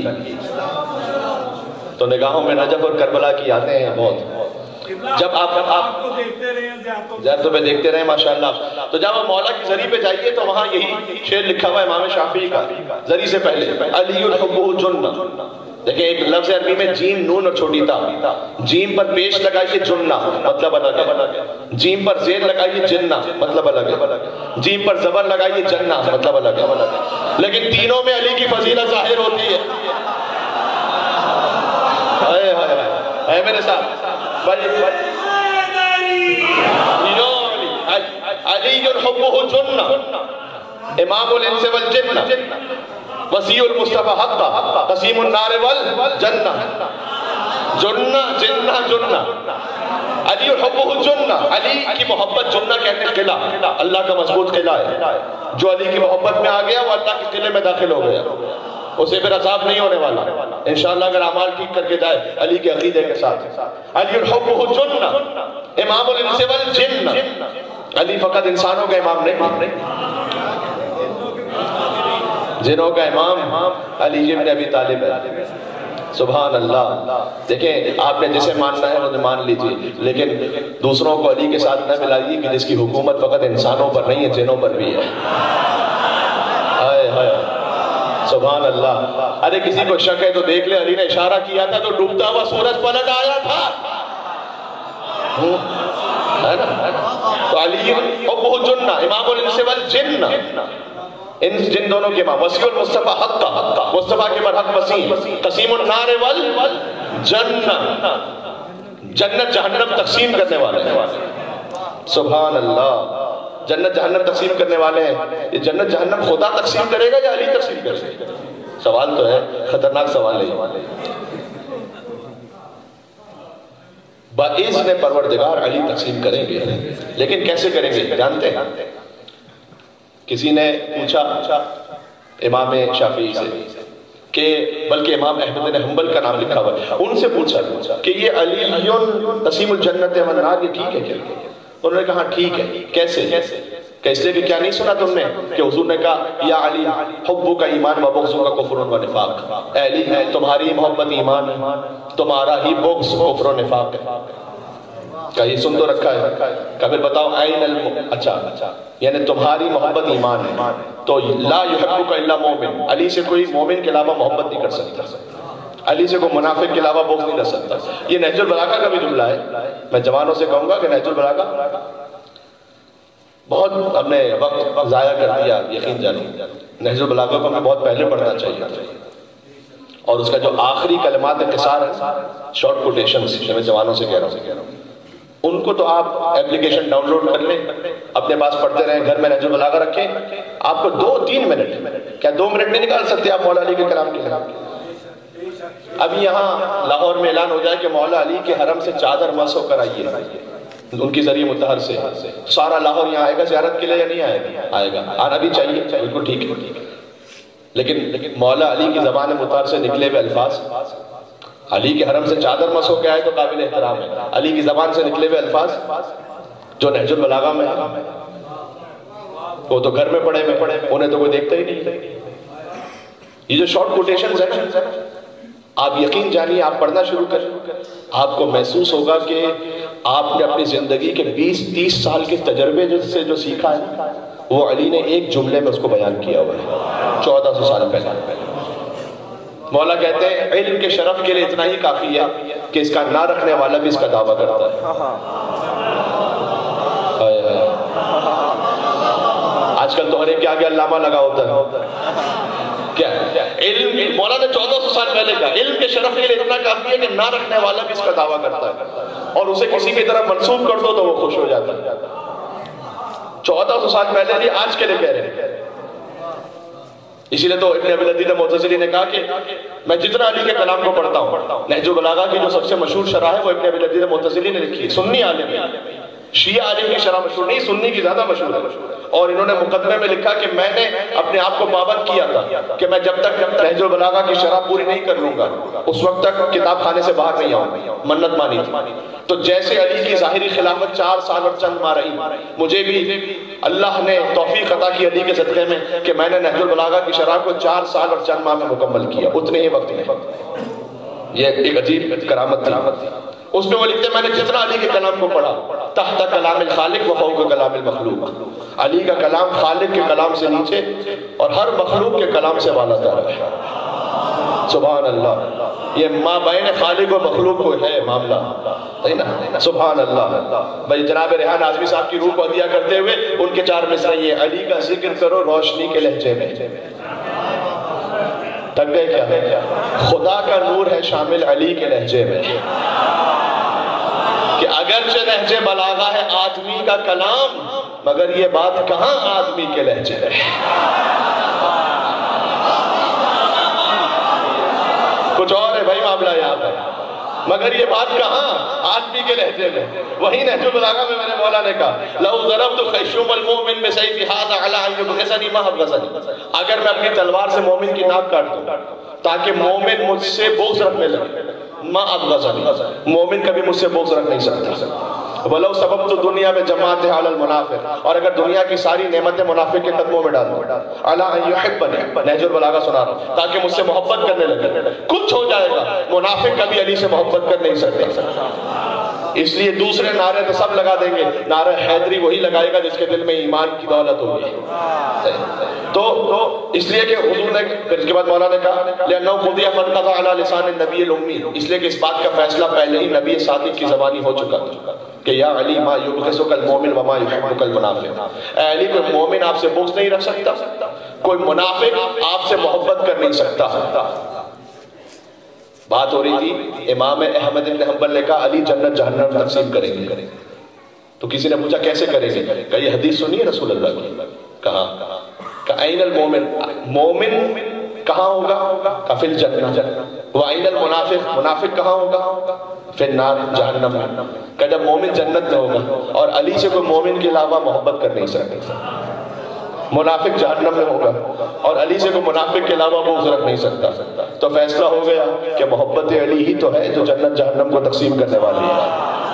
تو نگاہوں میں نجف اور کربلا کی آتے ہیں بہت، جب آپ آپ کو دیکھتے رہے زیارتوں پہ دیکھتے رہے ماشاءاللہ، تو جب آپ مولا کی زری پہ جائیے تو وہاں یہی شعر لکھا ہوا ہے امام شافعی کا زری سے پہلے، علی الحب جنہ۔ دیکھیں ایک لفظ عربی میں جیم نون اور چھوٹی تا، جیم پر پیش لگائیے جنہ مطلب الگ ہے، جیم پر زیر لگائیے جنہ مطلب الگ ہے، جیم پر زبر لگائیے جنہ مطلب الگ ہے، لیکن تینوں میں علی کی فضیلت ظاہر ہوتی ہے۔ اے اے میرے ساتھ علی حبہ جنہ، امام الانس والجنہ، وسیع المصطفیٰ حقہ، قسیم النار والجنہ، جنہ جنہ جنہ، علی حبہ جنہ، علی کی محبت جنہ کہتے ہیں قلعہ، اللہ کا مضبوط قلعہ ہے، جو علی کی محبت میں آ گیا وہ اللہ کے قلعے میں داخل ہو گیا، اسے پھر عذاب نہیں ہونے والا انشاءاللہ اگر اعمال ٹھیک کر کے جائے علی کے عقیدے کے ساتھ۔ علی حبہ جنہ، امام الانس والجنہ، علی فقط انسانوں کا امام نہیں، جنوں کا امام علی ابن ابی طالب ہے، سبحان اللہ۔ دیکھیں آپ نے جسے ماننا ہے انہیں مان لیجئے، لیکن دوسروں کو علی کے ساتھ نہ ملائیے کہ جس کی حکومت فقط انسانوں پر نہیں ہے جنوں پر بھی ہے۔ ہائے ہائے سبحان اللہ۔ ارے کسی کو شک ہے تو دیکھ لے، علی نے اشارہ کیا تھا تو ڈوبتا ہوا سورج پلٹ آیا تھا، ہے نا؟ تو علی حبہ جنہ، امام الانس والجنہ، ان جن دونوں کے امام، وسیع المصطفیٰ حقہ، مصطفیٰ کے برحق وسیع، قسیم النار والجنہ، جنت جہنم تقسیم کرنے والے ہیں، سبحان اللہ۔ جنت جہنم تقسیم کرنے والے ہیں، یہ جنت جہنم خدا تقسیم کرے گا یا علی تقسیم کرے گا؟ سوال تو ہے، خطرناک سوال ہے۔ باذن پروردگار علی تقسیم کریں گے، لیکن کیسے کریں گے جانتے ہیں؟ کسی نے پوچھا امام شافعی سے کہ بلکہ امام احمد بن حنبل کا نام لکھا ہوا ہے، ان سے پوچھا کہ یہ علی قسیم الجنت والنار یہ ٹھیک ہے کیا؟ انہوں نے کہا ٹھیک ہے۔ کیسے؟ کہ اس لئے کہ کیا نہیں سنا تم نے کہ حضور نے کہا یا علی حبو کا ایمان و بغض کا کفر و نفاق، اے علی تمہاری محبت ایمان ہے، تمہارا ہی بغض کفر و نفاق ہے۔ کیا یہ سن تو رکھا ہے؟ کبھی بتاؤ این الم اچھا یعنی تمہاری محبت ایمان ہے تو لا یحبک الا مومن، علی سے کوئی مومن کے علاوہ محبت نہیں کر سکتا، علی سے کوئی منافق کے علاوہ بغض نہیں کر سکتا۔ یہ نہج البلاغہ کا بھی جملہ ہے، میں جوانوں سے کہوں گا کہ نہج البلاغہ بہت ہم نے وقت ضائع کر دیا، یقین جانو نہج البلاغہ کو ہمیں بہت پہلے پڑھنا چاہیے، اور اس کا جو آخری کلمات قصار ہے، شارٹ کوٹیشنز، میں جوانوں سے کہہ رہا ہوں، ان کو تو آپ اپلیکیشن ڈاؤن لوڈ کر لیں، اپنے پاس پڑھتے رہیں، گھر میں نہج البلاغہ رکھیں، آپ کو دو تین منٹ، کیا دو منٹ نہیں نکال سکتے آپ مولا علی کے کلام کے لیے؟ ابھی یہاں لاہور میں اعلان ہو جائے کہ مولا علی کے حرم سے چادر مس ہو کر آئیے ان کی ذریعہ مطہر سے، سارا لاہور یہاں آئے گا زیارت کے لیے یا نہیں آئے گا؟ آئے گا، آنا بھی چاہیے، بالکل ٹھیک ہے، لیکن مولا علی کی زبان مطہر سے نکلے ہوئے الفاظ، علی کے حرم سے چادر مس ہو کے آئے تو قابل احترام ہے، علی کی زبان سے نکلے ہوئے الفاظ جو نہج البلاغہ میں ہے، وہ تو گھر میں پڑھے میں پڑھے انہیں تو کوئی دیکھتا ہی نہیں۔ یہ جو شارٹ کوٹیشنز ہیں آپ یقین جانیے، آپ پڑھنا شروع کریں، آپ کو محسوس ہوگا کہ آپ نے اپنی زندگی کے بیس تیس سال کے تجربے سے جو سیکھا ہے وہ علی نے ایک جملے میں اس کو بیان کیا ہوا ہے چودہ سو سال پہلے۔ مولا کہتے ہیں علم کے شرف کے لیے اتنا ہی کافی ہے کہ اس کا نہ رکھنے والا بھی اس کا دعویٰ کرتا ہے۔ آج کل تو ہر ایک کے آگے علامہ لگا ہوتا ہے، کیا علم، مولا نے چودہ سو سال پہلے کہا علم کے شرف کے لیے اتنا کافی ہے کہ نہ رکھنے والا بھی اس کا دعویٰ کرتا ہے، اور اسے کسی کی طرف منسوب کر دو تو وہ خوش ہو جاتا ہے۔ چودہ سو سال پہلے بھی آج کے لیے کہہ رہے ہیں۔ اسی لیے تو ابن ابی العدید معتزلی نے کہا کہ میں جتنا علی کے کلام کو پڑھتا ہوں، نہج البلاغہ کی جو سب سے مشہور شرح ہے وہ ابن ابی العدید معتزلی نے لکھی ہے، سنی عالم ہے، شیعہ عالم کی شرح مشہور نہیں، سنی کی زیادہ مشہور ہے۔ اور انہوں نے مقدمے میں لکھا کہ میں نے اپنے آپ کو پابند کیا تھا کہ میں جب تک نہج البلاغہ کی شرح پوری نہیں کر لوں گا اس وقت تک کتاب خانے سے باہر نہیں آؤں، منت مانی تھی۔ تو جیسے علی کی ظاہری خلافت چار سال اور چند ماہ رہی، مجھے بھی اللہ نے توفیق عطا کی علی کے صدقے میں کہ میں نے نہج البلاغہ کی شرح کو چار سال اور چند ماہ میں مکمل کیا، اتنے ہی وقت میں۔ یہ ایک عجیب کرامت تھی۔ اس میں وہ لکھتے ہیں میں نے جتنا علی کے کلام کو پڑھا، تحت کلام الخالق و فوق کلام المخلوق، علی کا کلام خالق کے کلام سے نیچے اور ہر مخلوق کے کلام سے والا تر ہے۔ سبحان اللہ، یہ ما بین خالق و مخلوق کو ہے معاملہ، ہے نا؟ سبحان اللہ۔ بھائی جناب ریحان ناظمی صاحب کی روح کو عطیہ کرتے ہوئے ان کے چار مصرع یہ علی کا ذکر کرو روشنی کے لہجے میں۔ تک گئے کیا؟ خدا کا نور ہے شامل علی کے لہجے میں، کہ اگرچہ نہج بلاغہ ہے آدمی کا کلام مگر یہ بات کہاں آدمی کے لہجے ہے۔ کچھ اور ہے بھائی معاملہ یہاں پر، مگر یہ بات کہاں آدمی کے لہجے میں۔ وہی نہج البلاغہ میں میں نے مولا نے کہا لو ضربت خیشوم المؤمن بسیف ھذا علی ان یبغضنی ما ابغضنی، اگر میں اپنی تلوار سے مومن کی ناک کاٹ دوں تاکہ مومن مجھ سے بغض رکھنے لگے، ما ابغضنی، مومن کبھی مجھ سے بغض رکھ نہیں سکتا۔ ولو سببت دنیا میں جماعت علی المنافق، اور اگر دنیا کی ساری نعمتیں منافق کے قدموں میں ڈال دوں، علی ان یحبنی، نہج البلاغہ سنا رہا ہوں، تاکہ مجھ سے محبت کرنے لگے، کچھ ہو جائے گا منافق کبھی علی سے محبت کر نہیں سکتے۔ اس لیے دوسرے نعرے تو سب لگا دیں گے، نعرہ حیدری وہی لگائے گا جس کے دل میں ایمان کی دولت ہوگی۔ تو اس لیے کہ حضور نے پھر اس کے بعد مولا نے کہا لِأَنَّهُ قُضِيَ فَانْقَضَى عَلَى لِسَانِ النَّبِيِّ الْأُمِّيِّ، اس لیے کہ اس بات کا فیصلہ پہلے ہی نبی صادق کی زبانی ہو چکا کہ یا علی ما یبغضک المؤمن وما یحبک المنافق، اے علی کوئی مومن آپ سے بغض نہیں رکھ سکتا، کوئی منافق آپ سے محبت کر نہیں سکتا۔ بات ہو رہی تھی امام احمد بن حنبل نے کہا علی جنت جہنم تقسیم کریں گے، تو کسی نے پوچھا کیسے کریں گے؟ کہ یہ حدیث سنی ہے رسول اللہ کی؟ کہا کہ این المومن، مومن کہاں ہوگا؟ کہ فی الجنہ، وَأَيْنَ الْمُنَافِقِ، منافق کہاں ہوگا؟ فی النار، جہنم۔ کہ جب مومن جنت میں ہوگا اور علی سے کوئی مومن کے علاوہ محبت کر نہیں سکتا، منافق جہنم میں ہوگا اور علی سے کوئی منافق کے علاوہ بغض رکھ نہیں سکتا، تو فیصلہ ہو گیا کہ محبت علی ہی تو ہے جو جنت جہنم کو تقسیم کرنے والی ہے۔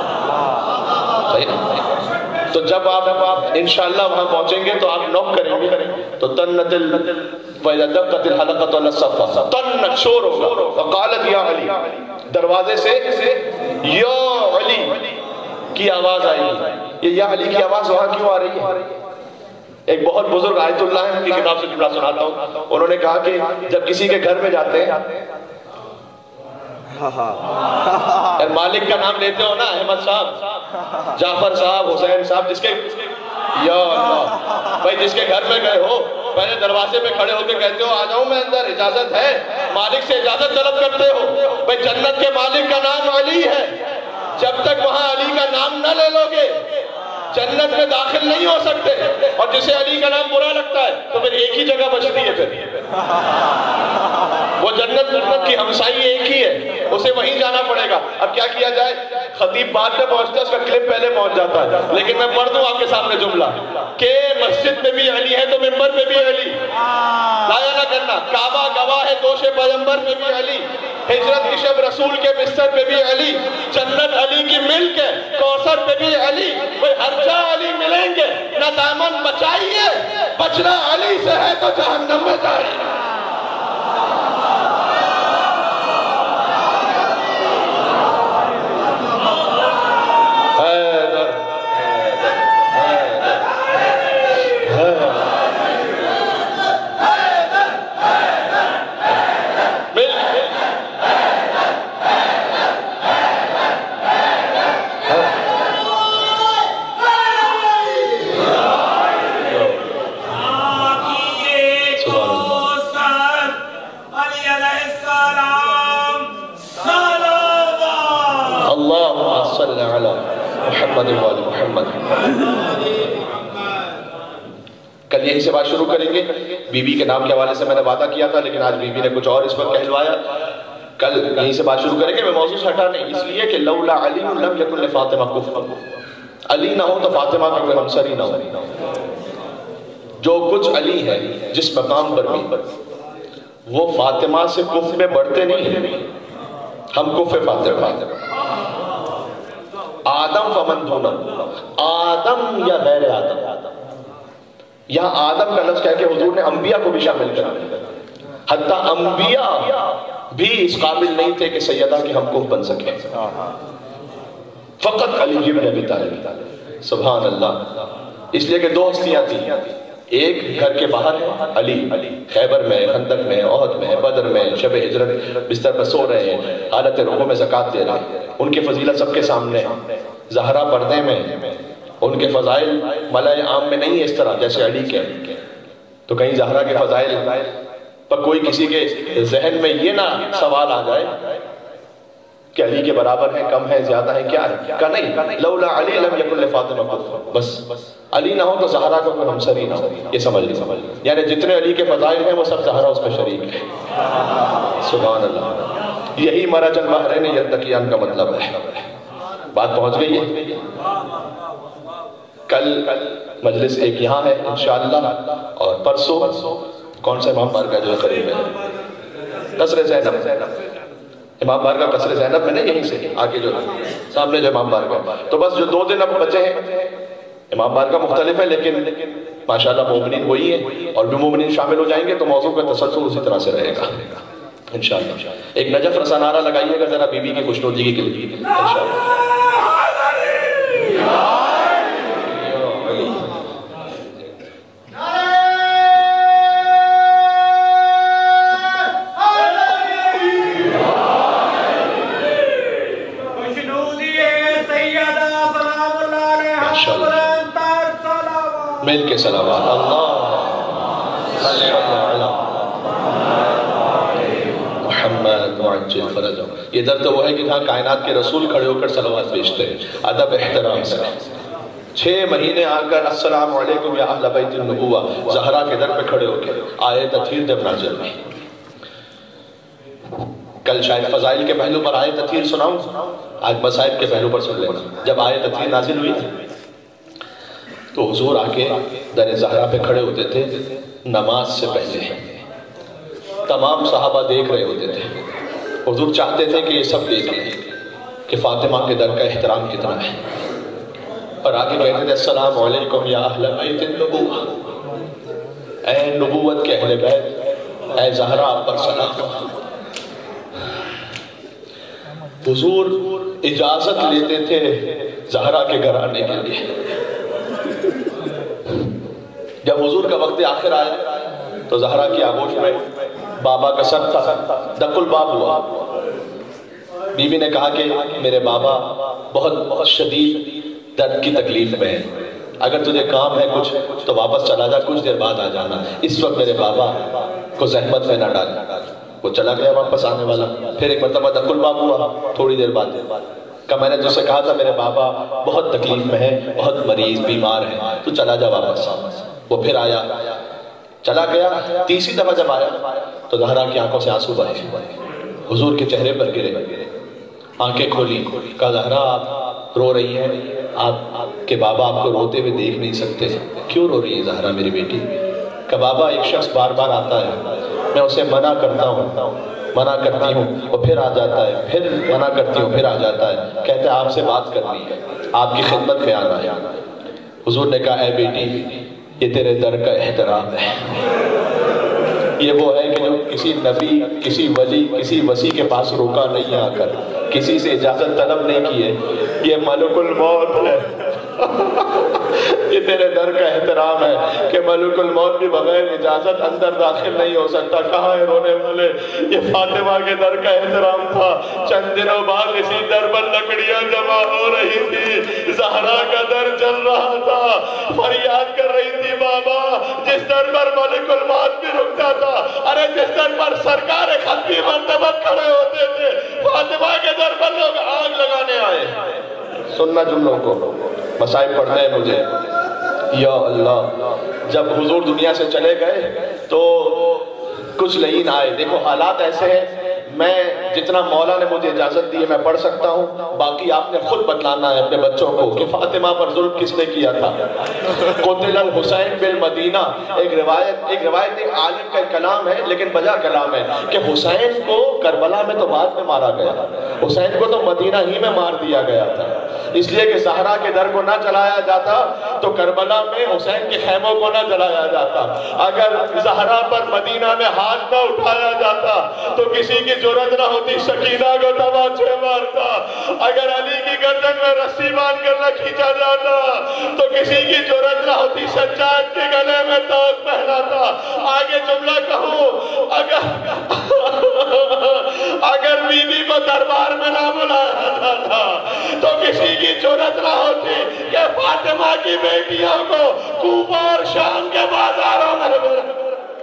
تو جب آپ انشاءاللہ وہاں پہنچیں گے تو آپ نوک کریں گے تو تنت فَإِذَا دَقَّتِ الْحَلَقَةُ عَلَى الصَّفَّةِ، تنت شور ہوگا، وقالت یا علی، دروازے سے یا علی کی آواز آئی گی۔ یہ یا علی کی آواز وہاں کیوں آ رہی ہے؟ ایک بہت بزرگ آیت اللہ ہے کی کتاب سے جملہ سناتا ہوں، انہوں نے کہا کہ جب کسی کے گھر میں جاتے ہیں، مالک کا نام لیتے ہو نا، احمد صاحب، جعفر صاحب، حسین صاحب، جس کے یا اللہ بھائی جس کے گھر میں گئے ہو پہلے دروازے پہ کھڑے ہو کے کہتے ہو آ جاؤں میں اندر، اجازت ہے، مالک سے اجازت طلب کرتے ہو۔ بھائی جنت کے مالک کا نام علی ہے، جب تک وہاں علی کا نام نہ لے لو گے جنت میں داخل نہیں ہو سکتے، اور جسے علی کا نام برا لگتا ہے تو پھر ایک ہی جگہ بچتی ہے، پھر وہ جنت جنت کی ہمسائی ایک ہی ہے، اسے وہیں جانا پڑے گا۔ اب کیا کیا جائے؟ خطیب بعد میں پہنچتا ہے، اس کا کلپ پہلے پہنچ جاتا ہے، لیکن میں پڑھ دوں آپ کے سامنے جملہ کہ مسجد میں بھی علی ہے تو ممبر پہ بھی علی، ضائع نہ کرنا، کعبہ گواہ ہے دوش پیغمبر پہ بھی علی، ہجرت کی شب رسول کے بستر پہ بھی علی، جنت علی کی ملک ہے، کوثر پہ بھی علی، وہ ہر جا علی ملیں گے، نہ دامن بچائیے، بچنا علی سے ہے تو جہنم میں جائیے۔ सलाम सलावत। अल्लाहुम्मा सल्लि अला मुहम्मद व आलि मुहम्मद। कल यहीं से बात शुरू करेंगे। बीबी के नाम के हवाले से मैंने वादा किया था, लेकिन आज बीबी ने कुछ और इस पर कहलवाया। कल यहीं से बात शुरू करेंगे। मैं मौजूद से हटा नहीं, इसलिए कि लौला अली लम यकुन फातिमा कुफ्र, अली ना हो तो फातिमा का कोई हमसरी ना हो। जो कुछ अली है जिस मकाम पर भी, वो फातिमा से कुफ में बढ़ते नहीं है। हम कुफ फातिमा, आदम फमन दूना, आदम या गैर आदम। यहाँ आदम का लफ्ज कह के हुजूर ने अंबिया को भी शामिल कर दिया। हत्ता अंबिया भी इस काबिल नहीं थे कि सैयदा के हम कुफ बन सके, फकत अली इब्न अबी तालिब। सुभान अल्लाह। इसलिए कि दो हस्तियां थी, एक घर के बाहर है अली, खैबर में, खंदक में, ओहद में, बदर में, शब हिजरत बिस्तर पर सो रहे हैं, हालत रुकू में ज़कात दे रहे हैं। उनकी फजीलत सबके सामने है। ज़हरा पर्दे में, उनके फजाइल मलाए आम में नहीं है इस तरह जैसे अली के। तो कहीं ज़हरा के फजाइल पर कोई किसी के जहन में ये ना सवाल आ जाए कि अली के बराबर है, कम है, ज्यादा है, क्या है? का नहीं, लौला अली लम यकुन फातिमा कुफ्र। बस अली ना हो तो ज़हरा का कोई हमसरी ना हो। ये समझ ली, समझ ली। यानी जितने अली के फजाइल हैं वो सब ज़हरा उसमें शरीक है। सुभान अल्लाह। यही मरजल बहरैन यल्तक़ियान का मतलब है। बात पहुंच गई है। कल मजलिस एक यहाँ है इंशाअल्लाह, और परसों कौन सा इमाम बारगाह जो करीब है, कसरे ज़ैनब, इमाम बारगाह कसरे ज़ैनब में, यहीं से आगे जो सामने जो इमाम बारगाह। तो बस जो दो दिन अब बचे हैं, इमाम बारगाह मुख्तलिफ है लेकिन माशाअल्लाह मोमिनीन वही है, और भी मोमिनीन शामिल हो जाएंगे तो मौजू का तसल्सल उसी तरह से रहेगा इंशाअल्लाह। एक नजफ रसा नारा लगाइएगा जरा बीबी की खुशनुदगी के लिए इंशाअल्लाह। मिल के सलावत अल्लाह ये दर तो वो है कि जहाँ कायनात के रसूल खड़े होकर सलावत भेजते हैं अदब एहतराम से। छह महीने आकर अस्सलाम वालेकुम या अहल बैतुन नबुव्वा ज़हरा के दर पे खड़े होकर आए तथहीर जब नाज़िल हुई। कल शायद फजाइल के पहलू पर आए तथहीर सुनाऊं, आज मसाइब के पहलू पर सुन लेना। जब आए तथहीर नाज़िल हुई तो हुजूर आके दर ज़हरा पे खड़े होते थे नमाज से पहले। तमाम सहाबा देख रहे होते थे। हुजूर चाहते थे कि ये सब देख लें कि फातिमा के दर का एहतराम कितना है, और आगे कहते थे अस्सलाम वालेकुम या अहल बैत नबुव्वा, ऐ नबुव्वत के अहले बैत, ऐ ज़हरा आप पर सलाम। हुजूर इजाजत लेते थे ज़हरा के घर आने के लिए। जब हुजूर का वक्त आखिर आया तो ज़हरा की आगोश में बाबा का सर था, दकुल बाब हुआ। बीबी ने कहा कि मेरे बाबा बहुत बहुत शदीद दर्द की तकलीफ में है, अगर तुझे काम है कुछ तो वापस चला जा, कुछ देर बाद आ जाना, इस वक्त मेरे बाबा को जहमत में ना डाल। वो चला गया वापस आने वाला। फिर एक मरतबा दकुल बाब हुआ थोड़ी देर बाद का, मैंने तुझसे कहा था मेरे बाबा बहुत तकलीफ में है, बहुत मरीज बीमार है, तू चला जा वापस। वो फिर आया, चला गया। तीसरी दफा जब आया तो ज़हरा की आंखों से आंसू बहे, हुजूर के चेहरे पर गिरे। आंखें खोली, कहा ज़हरा आप रो रही हैं, आप आपके बाबा आपको रोते हुए देख नहीं सकते, क्यों रो रही है ज़हरा मेरी बेटी? कहा बाबा एक शख्स बार बार आता है, मैं उसे मना करता हूँ, मना करती हूँ वो फिर आ जाता है, फिर मना करती हूँ फिर आ जाता है, कहते हैं आपसे बात करनी है, आपकी खिदमत में आना है। हुजूर ने कहा ऐ बेटी ये तेरे दर का एहतराम है। ये वो है कि जो किसी नबी, किसी वली, किसी वसी के पास रोका नहीं आकर, किसी से इजाजत तलब नहीं की है, ये मलकुल मौत है। یہ تیرے در کا احترام ہے کہ ملک الموت بھی بغیر اجازت اندر داخل نہیں ہو سکتا. کہاں ہے رونے والے؟ یہ فاطمہ کے در کا احترام تھا. چند دنوں بعد اسی در پر لکڑیاں جمع ہو رہی تھی. زہرا کا در چل رہا تھا. فریاد کر رہی تھی بابا. جس در پر ملک الموت بھی رکتا تھا, ارے جس در پر سرکار ختمی مرتبہ کھڑے ہوتے تھے, فاطمہ کے در پر لوگ آگ لگانے آئے. سننا جملوں کو, مصائب پڑھتے ہیں مجھے. یا اللہ, جب حضور دنیا سے چلے گئے تو کچھ لعین آئے. دیکھو حالات ایسے ہیں, میں جتنا مولا نے مجھے اجازت دی ہے میں پڑھ سکتا ہوں, باقی آپ نے خود بتلانا ہے اپنے بچوں کو کہ فاطمہ پر ظلم کس نے کیا تھا. قتل الحسین بالمدینہ, ایک روایت ایک روایت ایک عالم کا کلام ہے لیکن بجا کلام ہے کہ حسین کو کربلا میں تو بعد میں مارا گیا, حسین کو تو مدینہ ہی میں مار دیا گیا تھا. اس لیے کہ زہرا کے در کو نہ جلایا جاتا تو کربلا میں حسین کے خیموں کو نہ جلایا جاتا. اگر زہرا پر مدینہ میں ہاتھ نہ اٹھایا جاتا تو کسی کی جرأت نہ ہوتی سکینہ کو تمانچے مارتا. اگر علی کی گردن میں رسی باندھ کر نہ کھینچا جاتا تو کسی کی جرأت نہ ہوتی سجاد کے گلے میں تاج پہناتا. آگے جملہ کہوں, اگر اگر بیوی کو دربار میں نہ بلایا جاتا تو کسی کی جرأت نہ ہوتی کہ فاطمہ کی بیٹیوں کو کوفہ اور شام کے بازاروں میں بلایا.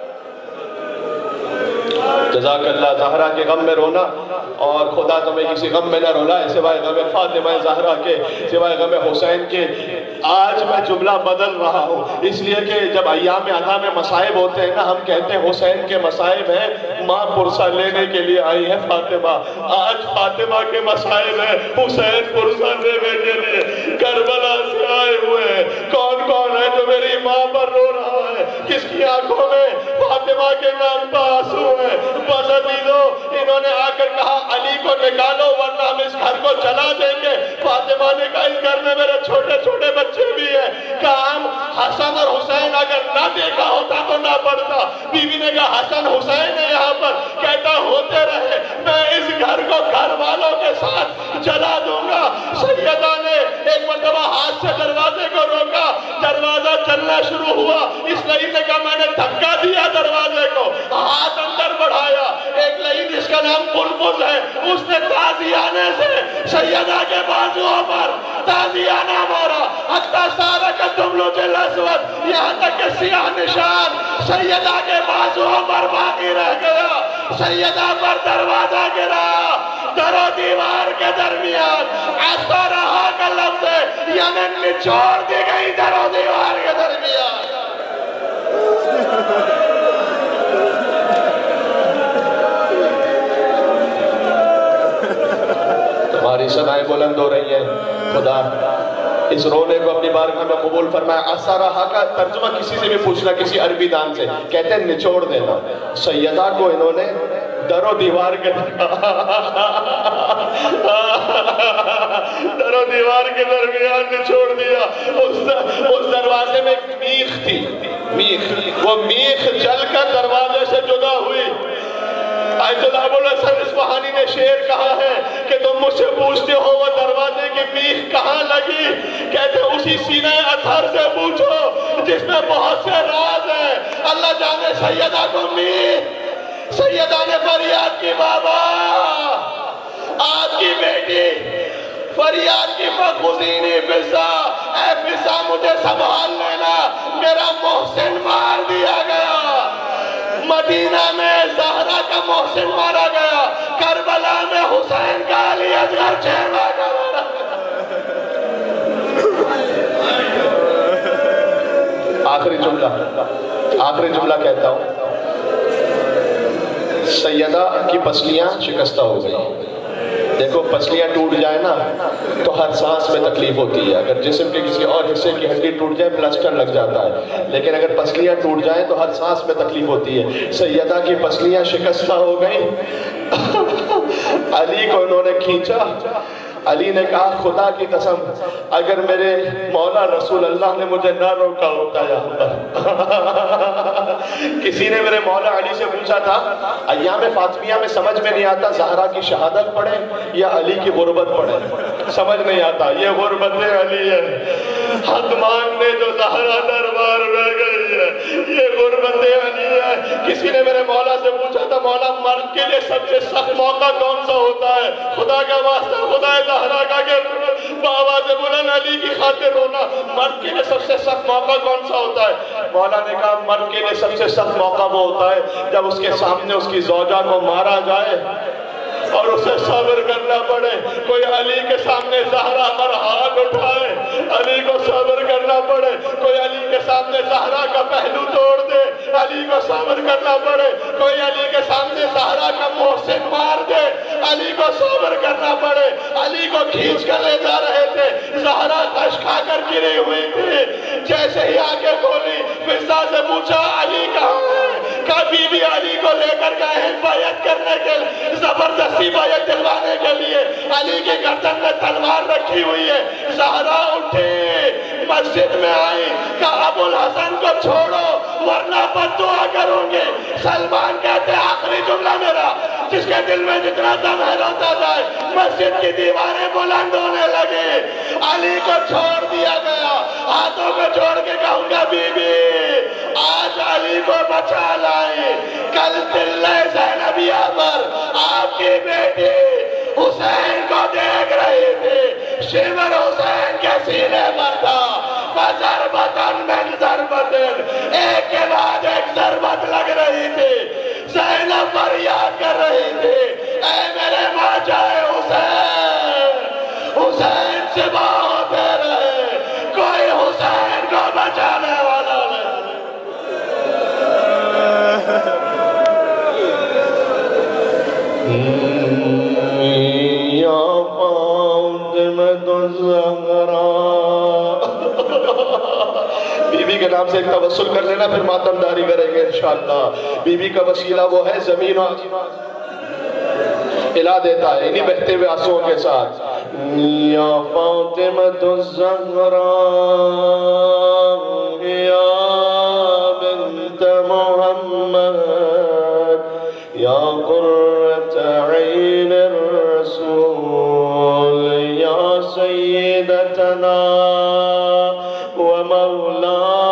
جزاک اللہ. زہرا کے غم میں رونا, اور خدا تمہیں کسی غم میں نہ رولائے سوائے غم فاطمہ زہرا کے, سوائے غم حسین کے. آج میں جملہ بدل رہا ہوں اس لیے کہ جب ایام عزا میں مصائب ہوتے ہیں نا, ہم کہتے ہیں حسین کے مصائب ہیں, ماں پرسہ لینے کے لیے آئی ہے فاطمہ. آج فاطمہ کے مصائب ہیں, حسین پرسہ لینے کے لیے کربلا سے آئے ہوئے ہیں. کون کون ہے جو میری ماں پر رو رہا ہے؟ کس کی آنکھوں میں فاطمہ کے نام پر آنسو ہے؟ بس عزیزو, انہوں نے آ کر کہا علی کو نکالو ورنہ ہم اس گھر کو جلا دیں گے. فاطمہ نے کہا اس گھر میں میرے چھوٹے چھوٹے بچے بھی ہیں, کام حسن اور حسین اگر نہ دیکھا ہوتا تو نہ پڑتا. بیوی نے کہا حسن حسین ہے یہاں پر, کہتا ہوتے رہے, میں اس گھر کو گھر والوں کے ساتھ جلا دوں گا. سیدہ نے ایک مرتبہ ہاتھ سے دروازے کو روکا, دروازہ چلنا شروع ہوا. اس لعین نے کہا میں نے دھکا دیا دروازے کو, ہاتھ اندر بڑھایا. ایک لعین جس کا نام قلفز ہے, اس نے تازیانے سے سیدہ کے بازوؤں پر تازیانہ مارا. حتی سارکت دملوج الاسود, یہاں تک کہ سیاہ نشان سیدہ کے بازوؤں پر باقی رہ گیا. سیدہ پر دروازہ گرا, در و دیوار کے درمیان ایسا رہا کا لفظ ہے, یعنی نچوڑ دی گئی در و دیوار کے درمیان. تمہاری صدائیں بلند ہو رہی ہیں. خدا اس رونے کو اپنی بارگاہ میں قبول فرمائے. اسارہا کا ترجمہ کسی سے بھی پوچھنا, کسی عربی دان سے, کہتے ہیں نچوڑ دینا. سیدہ کو انہوں نے در و دیوار کے در و دیوار کے درمیان نچوڑ دیا. اس دروازے میں ایک میخ تھی, میخ, وہ میخ جل کر دروازے سے جدا ہوئی. آیت اللہ ابو الحسن اصفہانی نے شعر کہا ہے کہ تم مجھ سے پوچھتے ہو وہ دروازے کی میخ کہاں لگی, کہتے اسی سینہ اطہر سے پوچھو جس میں بہت سے راز ہیں. اللہ جانے سیدہ کو میخ. سیدہ نے فریاد کی, بابا آج کی بیٹی فریاد کی, فخذینی فضا, اے فضا مجھے سنبھال لینا, میرا محسن مار دیا گیا. مدینہ میں زہرا کا محسن مارا گیا, کربلا میں حسین کا علی اصغر چھیڑا گیا. آخری جملہ آخری جملہ کہتا ہوں. سیدہ کی پسلیاں شکستہ ہو گئی. دیکھو پسلیاں ٹوٹ جائیں نا تو ہر سانس میں تکلیف ہوتی ہے. اگر جسم کے کسی اور حصے کی ہڈی ٹوٹ جائے پلاسٹر لگ جاتا ہے, لیکن اگر پسلیاں ٹوٹ جائیں تو ہر سانس میں تکلیف ہوتی ہے. سیدہ کی پسلیاں شکستہ ہو گئیں. علی کو انہوں نے کھینچا, علی نے کہا خدا کی قسم اگر میرے مولا رسول اللہ نے مجھے نہ روکا ہوتا یا کسی نے میرے مولا علی سے پوچھا تھا ایام فاطمیہ میں سمجھ میں نہیں آتا زہرا کی شہادت پڑھے یا علی کی غربت پڑھے، سمجھ نہیں آتا، یہ غربت علی ہے، حد ماننے جو زہرا دربار میں گئی ہے یہ غربت علی ہے۔ کسی نے میرے مولا سے پوچھا تھا مولا مرد کے لیے سب سے سخت موقع کون سا ہوتا ہے؟ خدا کا واسطہ خدا زہرا کا کہ بابا سے بلند علی کی خاطر رونا، مرد کے لیے سب سے سخت موقع کون سا ہوتا ہے؟ مولا نے کہا مرد کے لیے سب سے سخت موقع وہ ہوتا ہے جب اس کے سامنے اس کی زوجہ کو مارا جائے اور اسے صبر کرنا پڑے۔ کوئی علی کے سامنے زہرا پر ہاتھ اٹھائے، علی کو صبر کرنا پڑے، کوئی علی کے سامنے زہرا کا پہلو توڑ دے، علی کو صبر کرنا پڑے، کوئی علی کے سامنے زہرا کا محسن مار دے، علی کو صبر کرنا پڑے۔ علی کو کھینچ کر لے جا رہے تھے، زہرا خش کھا کر گری ہوئی تھی، جیسے ہی آگے کھولی فضا سے پوچھا علی کہاں ہے؟ کبھی بھی علی کو لے کر گئے بیعت کرنے کے لیے، زبردستی بیعت دلوانے کے لیے، علی کی گردن میں تلوار رکھی ہوئی ہے۔ زہرا اٹھی مسجد میں آئی، کہا ابو الحسن کو چھوڑو ورنہ بد دعا کروں گے۔ سلمان کہتے آخری جملہ میرا، جس کے دل میں جتنا دم ہے روتا جائے، مسجد کی دیواریں بلند ہونے لگے، علی کو چھوڑ دیا گیا۔ ہاتھوں کو چھوڑ کے کہوں گا بی بی آج علی کو بچا لائی، کل دلِ زینبیہ پر آپ کی بیٹی حسین کو دیکھ رہی تھی، شمر حسین کے سینے پر تھا، فضربتاً من ضربتن، ایک کے بعد ایک ضربت لگ رہی تھی، زینب فریاد کر رہی تھی اے میرے ماجائے حسین، حسین سے ہوتے رہے، کوئی حسین کو بچانے والا نہیں۔ یا فاطمۃ الزہرا، بی بی کے نام سے ایک توسل کر لینا پھر ماتم داری کریں گے انشاءاللہ۔ بی بی کا وسیلہ وہ ہے زمین و ہلا دیتا ہے انہی بہتے ہوئے آنسوؤں کے ساتھ۔ یا فاطمۃ الزہرا یا بنت محمد یا قرۃ عین الرسول یا سیدتنا ومولاتنا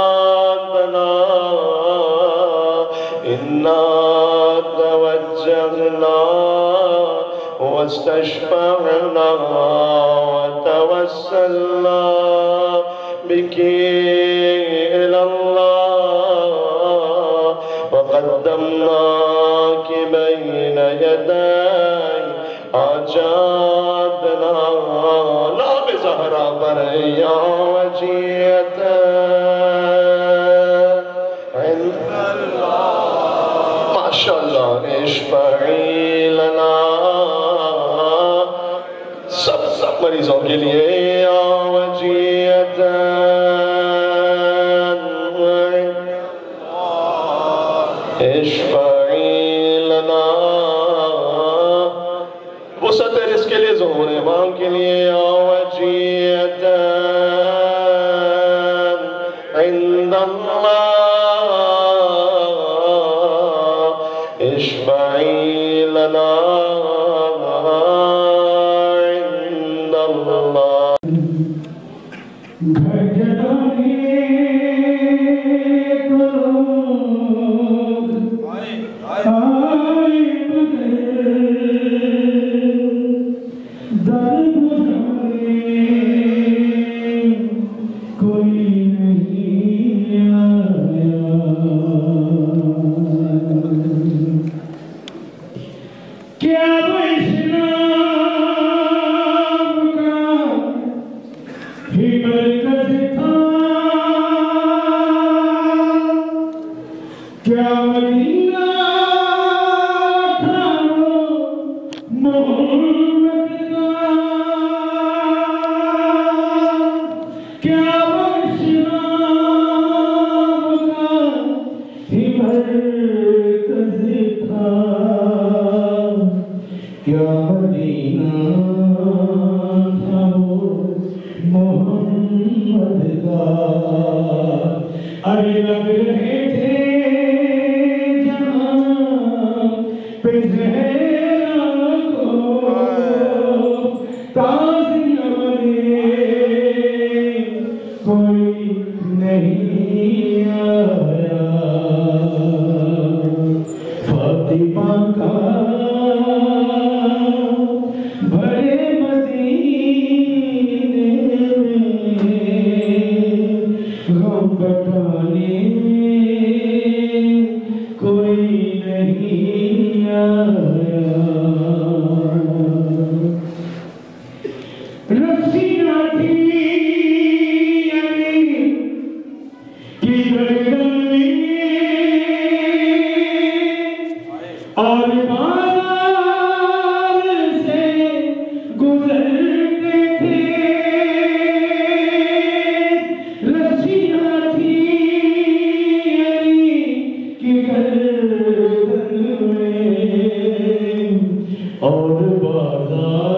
انا توجہنا واستشفعنا وتوسلنا بك إلى الله وقدمناك بين يدي حاجاتنا لا بزهرا بريا وجية عند الله ما شاء الله اشفعي لنا سب سب مریضوں کے لیے یا وجیتا اشفعی لنا وسط رزق کے لیے ظہور امام کے لیے یا وجیتا عند اللہ اشفعی لنا یا مدینہ اور بازار